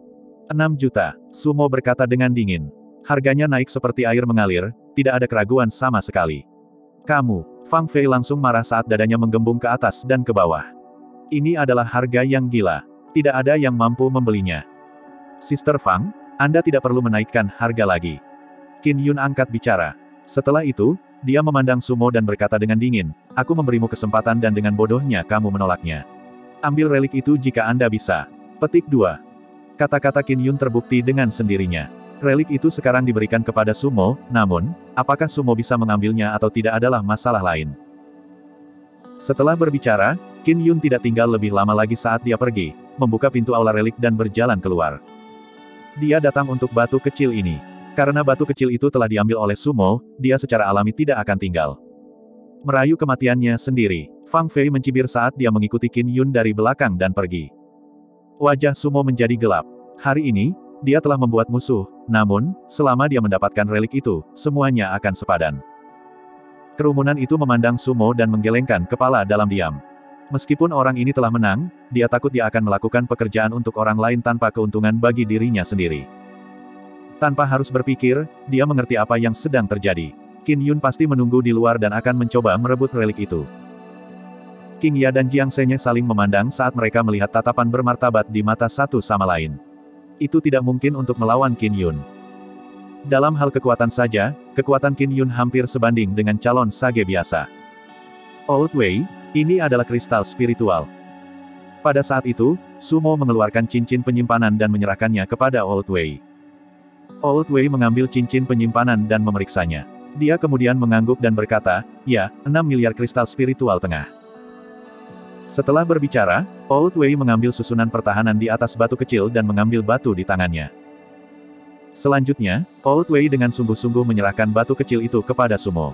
6 juta, Sumo berkata dengan dingin. Harganya naik seperti air mengalir, tidak ada keraguan sama sekali. Kamu, Fang Fei langsung marah saat dadanya menggembung ke atas dan ke bawah. Ini adalah harga yang gila. Tidak ada yang mampu membelinya. Sister Fang, Anda tidak perlu menaikkan harga lagi. Qin Yun angkat bicara. Setelah itu, dia memandang Sumo dan berkata dengan dingin, "Aku memberimu kesempatan dan dengan bodohnya kamu menolaknya. Ambil relik itu jika Anda bisa." Petik 2. Kata-kata Qin Yun terbukti dengan sendirinya. Relik itu sekarang diberikan kepada Sumo, namun, apakah Sumo bisa mengambilnya atau tidak adalah masalah lain. Setelah berbicara, Qin Yun tidak tinggal lebih lama lagi saat dia pergi, membuka pintu aula relik dan berjalan keluar. Dia datang untuk batu kecil ini. Karena batu kecil itu telah diambil oleh Sumo, dia secara alami tidak akan tinggal. Merayu kematiannya sendiri, Fang Fei mencibir saat dia mengikuti Qin Yun dari belakang dan pergi. Wajah Sumo menjadi gelap. Hari ini, dia telah membuat musuh, namun, selama dia mendapatkan relik itu, semuanya akan sepadan. Kerumunan itu memandang Sumo dan menggelengkan kepala dalam diam. Meskipun orang ini telah menang, dia takut dia akan melakukan pekerjaan untuk orang lain tanpa keuntungan bagi dirinya sendiri. Tanpa harus berpikir, dia mengerti apa yang sedang terjadi. Qin Yun pasti menunggu di luar dan akan mencoba merebut relik itu. King Ya dan Jiang Shenya saling memandang saat mereka melihat tatapan bermartabat di mata satu sama lain. Itu tidak mungkin untuk melawan Qin Yun. Dalam hal kekuatan saja, kekuatan Qin Yun hampir sebanding dengan calon sage biasa. Old Wei, ini adalah kristal spiritual. Pada saat itu, Sumo mengeluarkan cincin penyimpanan dan menyerahkannya kepada Old Wei. Old Wei mengambil cincin penyimpanan dan memeriksanya. Dia kemudian mengangguk dan berkata, "Ya, 6 miliar kristal spiritual tengah." Setelah berbicara, Old Wei mengambil susunan pertahanan di atas batu kecil dan mengambil batu di tangannya. Selanjutnya, Old Wei dengan sungguh-sungguh menyerahkan batu kecil itu kepada Sumo.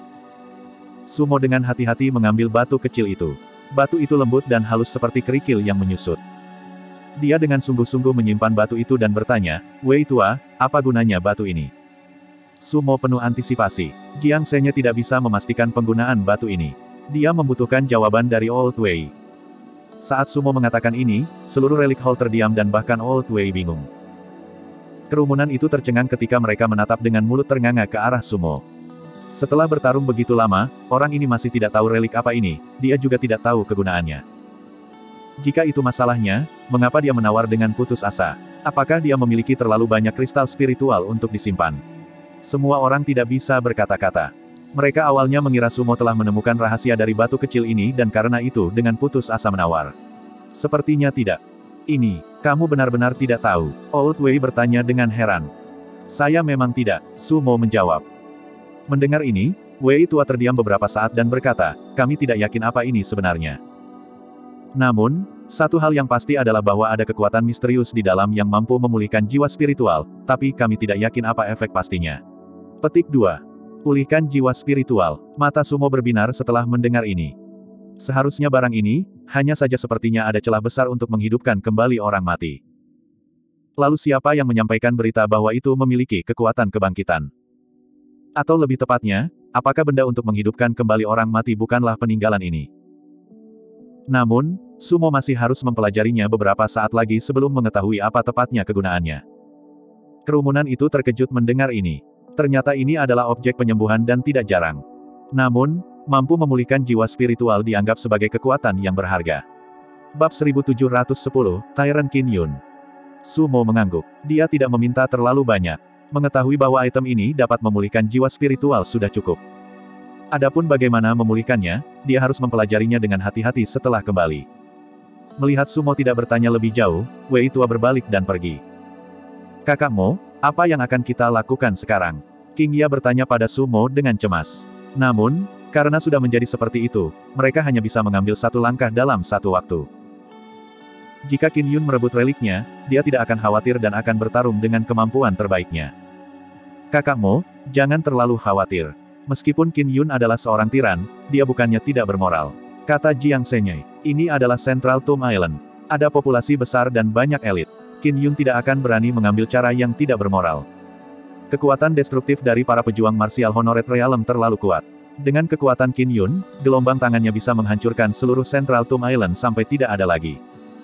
Sumo dengan hati-hati mengambil batu kecil itu. Batu itu lembut dan halus seperti kerikil yang menyusut. Dia dengan sungguh-sungguh menyimpan batu itu dan bertanya, "Wei tua, apa gunanya batu ini?" Sumo penuh antisipasi. Jiang Shenya tidak bisa memastikan penggunaan batu ini. Dia membutuhkan jawaban dari Old Wei. Saat Sumo mengatakan ini, seluruh relik hall terdiam dan bahkan Old Wei bingung. Kerumunan itu tercengang ketika mereka menatap dengan mulut ternganga ke arah Sumo. Setelah bertarung begitu lama, orang ini masih tidak tahu relik apa ini, dia juga tidak tahu kegunaannya. Jika itu masalahnya, mengapa dia menawar dengan putus asa? Apakah dia memiliki terlalu banyak kristal spiritual untuk disimpan? Semua orang tidak bisa berkata-kata. Mereka awalnya mengira Sumo telah menemukan rahasia dari batu kecil ini dan karena itu dengan putus asa menawar. Sepertinya tidak. Ini, kamu benar-benar tidak tahu. Old Wei bertanya dengan heran. Saya memang tidak, Sumo menjawab. Mendengar ini, Wei tua terdiam beberapa saat dan berkata, kami tidak yakin apa ini sebenarnya. Namun, satu hal yang pasti adalah bahwa ada kekuatan misterius di dalam yang mampu memulihkan jiwa spiritual, tapi kami tidak yakin apa efek pastinya. Petik 2. Pulihkan jiwa spiritual. Mata Sumo berbinar setelah mendengar ini. Seharusnya barang ini, hanya saja sepertinya ada celah besar untuk menghidupkan kembali orang mati. Lalu siapa yang menyampaikan berita bahwa itu memiliki kekuatan kebangkitan? Atau lebih tepatnya, apakah benda untuk menghidupkan kembali orang mati bukanlah peninggalan ini? Namun, Sumo masih harus mempelajarinya beberapa saat lagi sebelum mengetahui apa tepatnya kegunaannya. Kerumunan itu terkejut mendengar ini. Ternyata ini adalah objek penyembuhan dan tidak jarang. Namun, mampu memulihkan jiwa spiritual dianggap sebagai kekuatan yang berharga. Bab 1710, Tyrant Qin Yun. Sumo mengangguk. Dia tidak meminta terlalu banyak. Mengetahui bahwa item ini dapat memulihkan jiwa spiritual sudah cukup. Adapun bagaimana memulihkannya, dia harus mempelajarinya dengan hati-hati setelah kembali. Melihat Sumo tidak bertanya lebih jauh, Wei tua berbalik dan pergi. Kakakmu, apa yang akan kita lakukan sekarang? King Ya bertanya pada Sumo dengan cemas. Namun, karena sudah menjadi seperti itu, mereka hanya bisa mengambil satu langkah dalam satu waktu. Jika Qin Yun merebut reliknya, dia tidak akan khawatir dan akan bertarung dengan kemampuan terbaiknya. Kakakmu, jangan terlalu khawatir. Meskipun Qin Yun adalah seorang tiran, dia bukannya tidak bermoral. Kata Jiang Shenyai, ini adalah Central Tomb Island. Ada populasi besar dan banyak elit. Qin Yun tidak akan berani mengambil cara yang tidak bermoral. Kekuatan destruktif dari para pejuang marsial Honored Realm terlalu kuat. Dengan kekuatan Qin Yun, gelombang tangannya bisa menghancurkan seluruh Central Tomb Island sampai tidak ada lagi.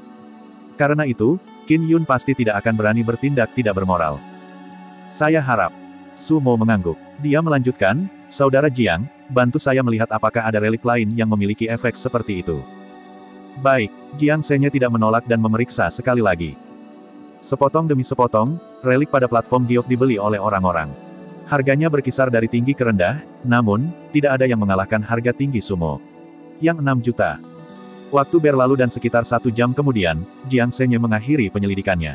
Karena itu, Qin Yun pasti tidak akan berani bertindak tidak bermoral. Saya harap. Sumo mengangguk. Dia melanjutkan, Saudara Jiang, bantu saya melihat apakah ada relik lain yang memiliki efek seperti itu. Baik, Jiang Shenyai tidak menolak dan memeriksa sekali lagi. Sepotong demi sepotong, relik pada platform giok dibeli oleh orang-orang. Harganya berkisar dari tinggi ke rendah, namun, tidak ada yang mengalahkan harga tinggi Sumo. Yang 6 juta. Waktu berlalu dan sekitar 1 jam kemudian, Jiang Shenyai mengakhiri penyelidikannya.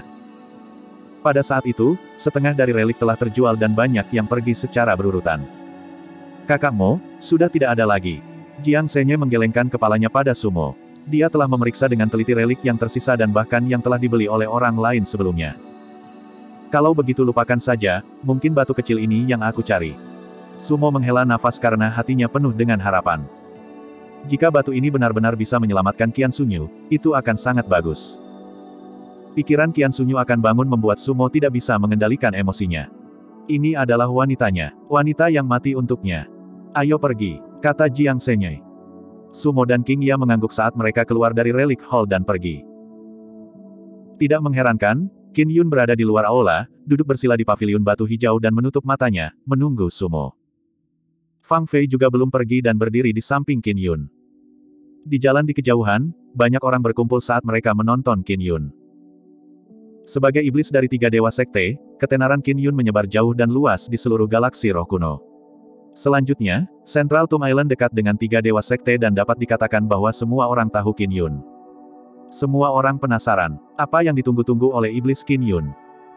Pada saat itu, setengah dari relik telah terjual dan banyak yang pergi secara berurutan. Kakakmu, sudah tidak ada lagi. Jiang Shenyai menggelengkan kepalanya pada Sumo. Dia telah memeriksa dengan teliti relik yang tersisa dan bahkan yang telah dibeli oleh orang lain sebelumnya. Kalau begitu lupakan saja, mungkin batu kecil ini yang aku cari. Sumo menghela nafas karena hatinya penuh dengan harapan. Jika batu ini benar-benar bisa menyelamatkan Qian Sunyu, itu akan sangat bagus. Pikiran Qian Sunyu akan bangun membuat Sumo tidak bisa mengendalikan emosinya. Ini adalah wanitanya, wanita yang mati untuknya. Ayo pergi, kata Jiang Shenyai. Sumo dan King Ya mengangguk saat mereka keluar dari relik hall dan pergi. Tidak mengherankan, Qin Yun berada di luar aula, duduk bersila di paviliun batu hijau dan menutup matanya, menunggu Sumo. Fang Fei juga belum pergi dan berdiri di samping Qin Yun. Di jalan di kejauhan, banyak orang berkumpul saat mereka menonton Qin Yun. Sebagai iblis dari 3 dewa sekte, ketenaran Qin Yun menyebar jauh dan luas di seluruh galaksi roh kuno. Selanjutnya, Central Tomb Island dekat dengan 3 dewa sekte dan dapat dikatakan bahwa semua orang tahu Qin Yun. Semua orang penasaran, apa yang ditunggu-tunggu oleh iblis Qin Yun.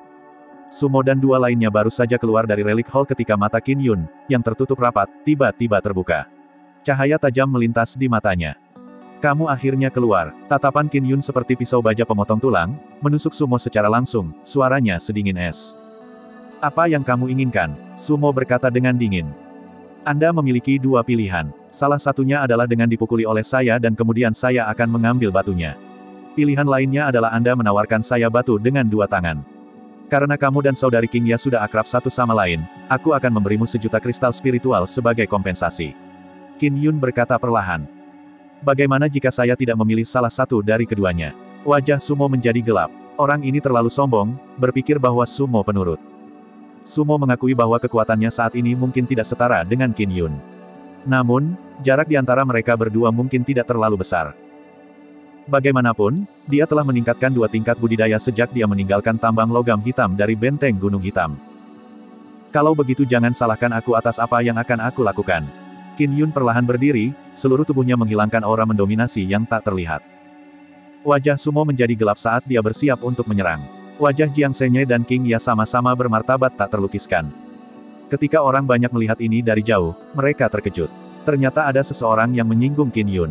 Sumo dan 2 lainnya baru saja keluar dari relik hall ketika mata Qin Yun, yang tertutup rapat, tiba-tiba terbuka. Cahaya tajam melintas di matanya. Kamu akhirnya keluar. Tatapan Qin Yun seperti pisau baja pemotong tulang, menusuk Sumo secara langsung, suaranya sedingin es. Apa yang kamu inginkan? Sumo berkata dengan dingin. Anda memiliki 2 pilihan. Salah satunya adalah dengan dipukuli oleh saya dan kemudian saya akan mengambil batunya. Pilihan lainnya adalah Anda menawarkan saya batu dengan 2 tangan. Karena kamu dan saudari King Ya sudah akrab satu sama lain, aku akan memberimu 1 juta kristal spiritual sebagai kompensasi. Qin Yun berkata perlahan. Bagaimana jika saya tidak memilih salah satu dari keduanya? Wajah Sumo menjadi gelap. Orang ini terlalu sombong, berpikir bahwa Sumo penurut. Sumo mengakui bahwa kekuatannya saat ini mungkin tidak setara dengan Qin Yun. Namun, jarak di antara mereka berdua mungkin tidak terlalu besar. Bagaimanapun, dia telah meningkatkan 2 tingkat budidaya sejak dia meninggalkan tambang logam hitam dari benteng Gunung Hitam. Kalau begitu jangan salahkan aku atas apa yang akan aku lakukan. Qin Yun perlahan berdiri, seluruh tubuhnya menghilangkan aura mendominasi yang tak terlihat. Wajah Sumo menjadi gelap saat dia bersiap untuk menyerang. Wajah Jiang Senye dan King Ya sama-sama bermartabat tak terlukiskan. Ketika orang banyak melihat ini dari jauh, mereka terkejut. Ternyata ada seseorang yang menyinggung Qin Yun.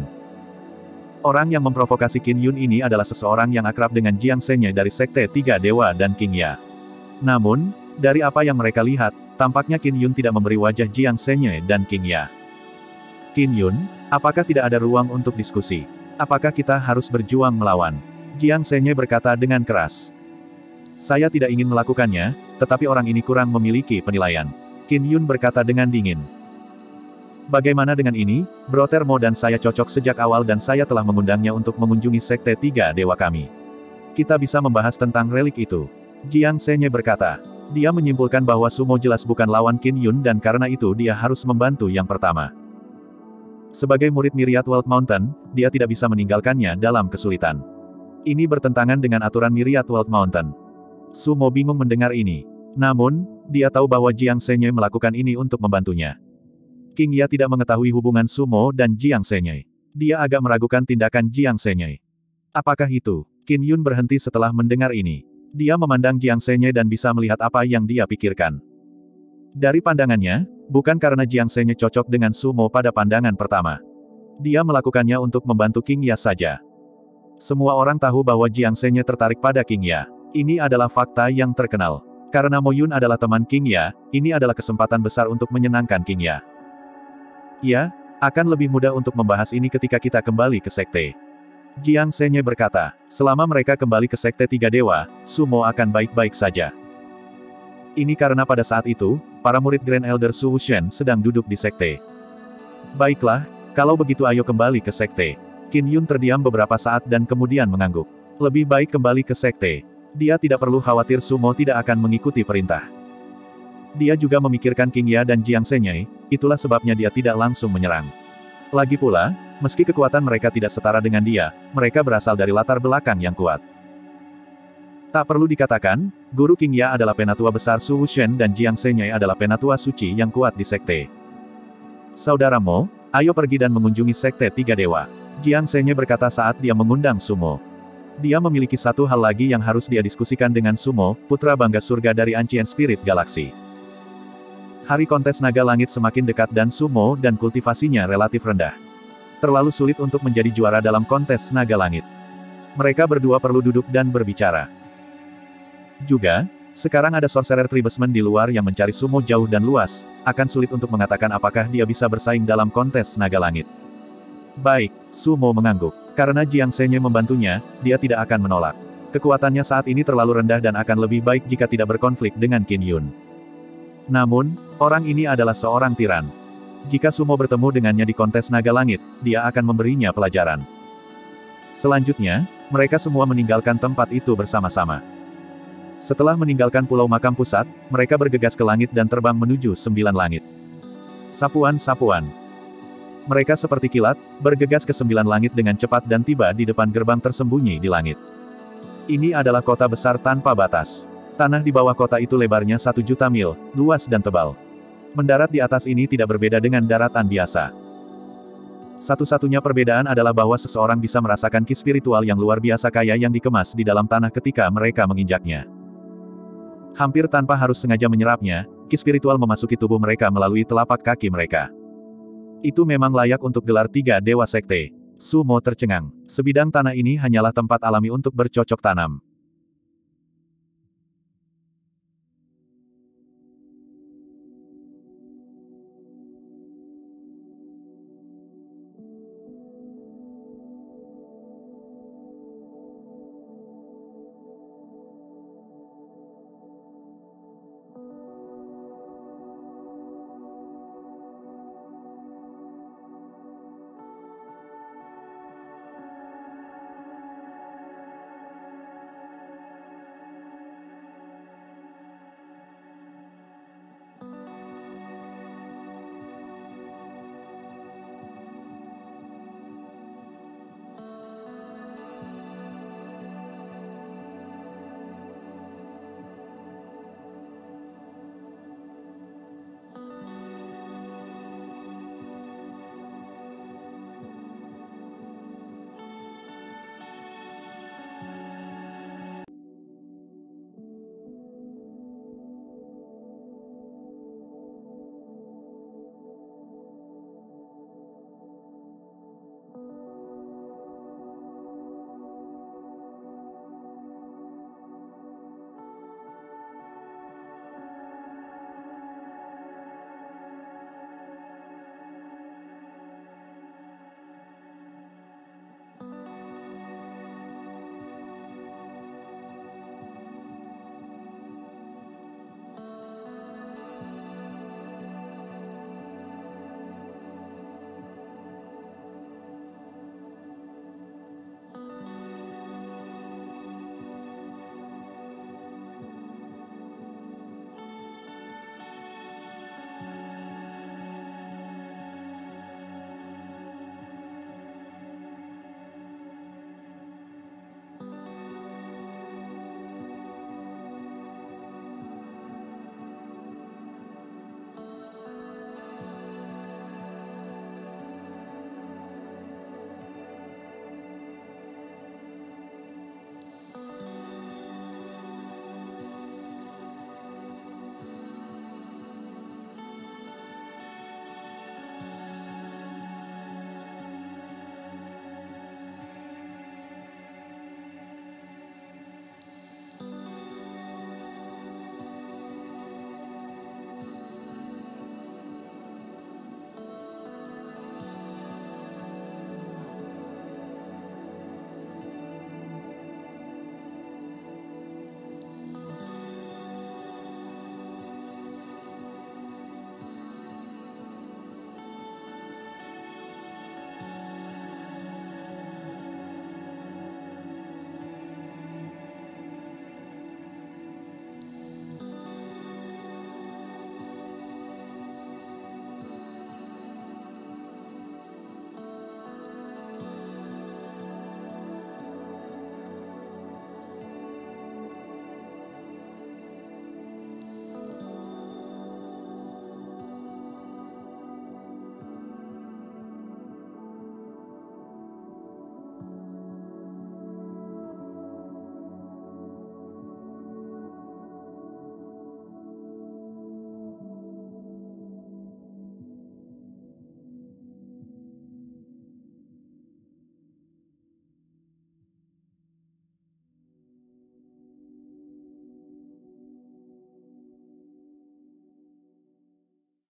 Orang yang memprovokasi Qin Yun ini adalah seseorang yang akrab dengan Jiang Senye dari Sekte Tiga Dewa dan King Ya. Namun, dari apa yang mereka lihat, tampaknya Qin Yun tidak memberi wajah Jiang Senye dan King Ya. Qin Yun, apakah tidak ada ruang untuk diskusi? Apakah kita harus berjuang melawan? Jiang Senye berkata dengan keras. Saya tidak ingin melakukannya, tetapi orang ini kurang memiliki penilaian. Qin Yun berkata dengan dingin. Bagaimana dengan ini, Bro Termo dan saya cocok sejak awal dan saya telah mengundangnya untuk mengunjungi Sekte Tiga Dewa kami. Kita bisa membahas tentang relik itu. Jiang Senye berkata. Dia menyimpulkan bahwa Sumo jelas bukan lawan Qin Yun dan karena itu dia harus membantu yang pertama. Sebagai murid Myriad World Mountain, dia tidak bisa meninggalkannya dalam kesulitan. Ini bertentangan dengan aturan Myriad World Mountain. Sumo bingung mendengar ini. Namun, dia tahu bahwa Jiang Senye melakukan ini untuk membantunya. King Ya tidak mengetahui hubungan Sumo dan Jiang Senye. Dia agak meragukan tindakan Jiang Senye. Apakah itu? Qin Yun berhenti setelah mendengar ini. Dia memandang Jiang Senye dan bisa melihat apa yang dia pikirkan. Dari pandangannya, bukan karena Jiang Senye cocok dengan Sumo pada pandangan pertama. Dia melakukannya untuk membantu King Ya saja. Semua orang tahu bahwa Jiang Senye tertarik pada King Ya. Ini adalah fakta yang terkenal. Karena Mo Yun adalah teman King Ya, ini adalah kesempatan besar untuk menyenangkan King Ya. Ya, akan lebih mudah untuk membahas ini ketika kita kembali ke sekte. Jiang Senye berkata, selama mereka kembali ke Sekte Tiga Dewa, Sumo akan baik-baik saja. Ini karena pada saat itu, para murid Grand Elder Su Wushen sedang duduk di sekte. Baiklah, kalau begitu ayo kembali ke sekte. Qin Yun terdiam beberapa saat dan kemudian mengangguk. Lebih baik kembali ke sekte. Dia tidak perlu khawatir Sumo tidak akan mengikuti perintah. Dia juga memikirkan King Ya dan Jiang Senye, itulah sebabnya dia tidak langsung menyerang. Lagi pula, meski kekuatan mereka tidak setara dengan dia, mereka berasal dari latar belakang yang kuat. Tak perlu dikatakan, Guru King Ya adalah penatua besar Su Wushen dan Jiang Senye adalah penatua suci yang kuat di sekte. Saudara Mo, ayo pergi dan mengunjungi Sekte Tiga Dewa. Jiang Senye berkata saat dia mengundang Sumo. Dia memiliki satu hal lagi yang harus dia diskusikan dengan Sumo, putra bangga surga dari Ancient Spirit Galaxy. Hari kontes naga langit semakin dekat dan Sumo dan kultivasinya relatif rendah. Terlalu sulit untuk menjadi juara dalam kontes naga langit. Mereka berdua perlu duduk dan berbicara. Juga, sekarang ada Sorcerer Tribesman di luar yang mencari Sumo jauh dan luas, akan sulit untuk mengatakan apakah dia bisa bersaing dalam kontes naga langit. Baik, Sumo mengangguk. Karena Jiang Senye membantunya, dia tidak akan menolak. Kekuatannya saat ini terlalu rendah dan akan lebih baik jika tidak berkonflik dengan Qin Yun. Namun, orang ini adalah seorang tiran. Jika Sumo bertemu dengannya di kontes naga langit, dia akan memberinya pelajaran. Selanjutnya, mereka semua meninggalkan tempat itu bersama-sama. Setelah meninggalkan Pulau Makam Pusat, mereka bergegas ke langit dan terbang menuju 9 langit. Sapuan-sapuan. Mereka seperti kilat, bergegas ke 9 langit dengan cepat dan tiba di depan gerbang tersembunyi di langit. Ini adalah kota besar tanpa batas. Tanah di bawah kota itu lebarnya 1 juta mil, luas dan tebal. Mendarat di atas ini tidak berbeda dengan daratan biasa. Satu-satunya perbedaan adalah bahwa seseorang bisa merasakan ki spiritual yang luar biasa kaya yang dikemas di dalam tanah ketika mereka menginjaknya. Hampir tanpa harus sengaja menyerapnya, ki spiritual memasuki tubuh mereka melalui telapak kaki mereka. Itu memang layak untuk gelar Tiga Dewa Sekte. Sumo tercengang. Sebidang tanah ini hanyalah tempat alami untuk bercocok tanam.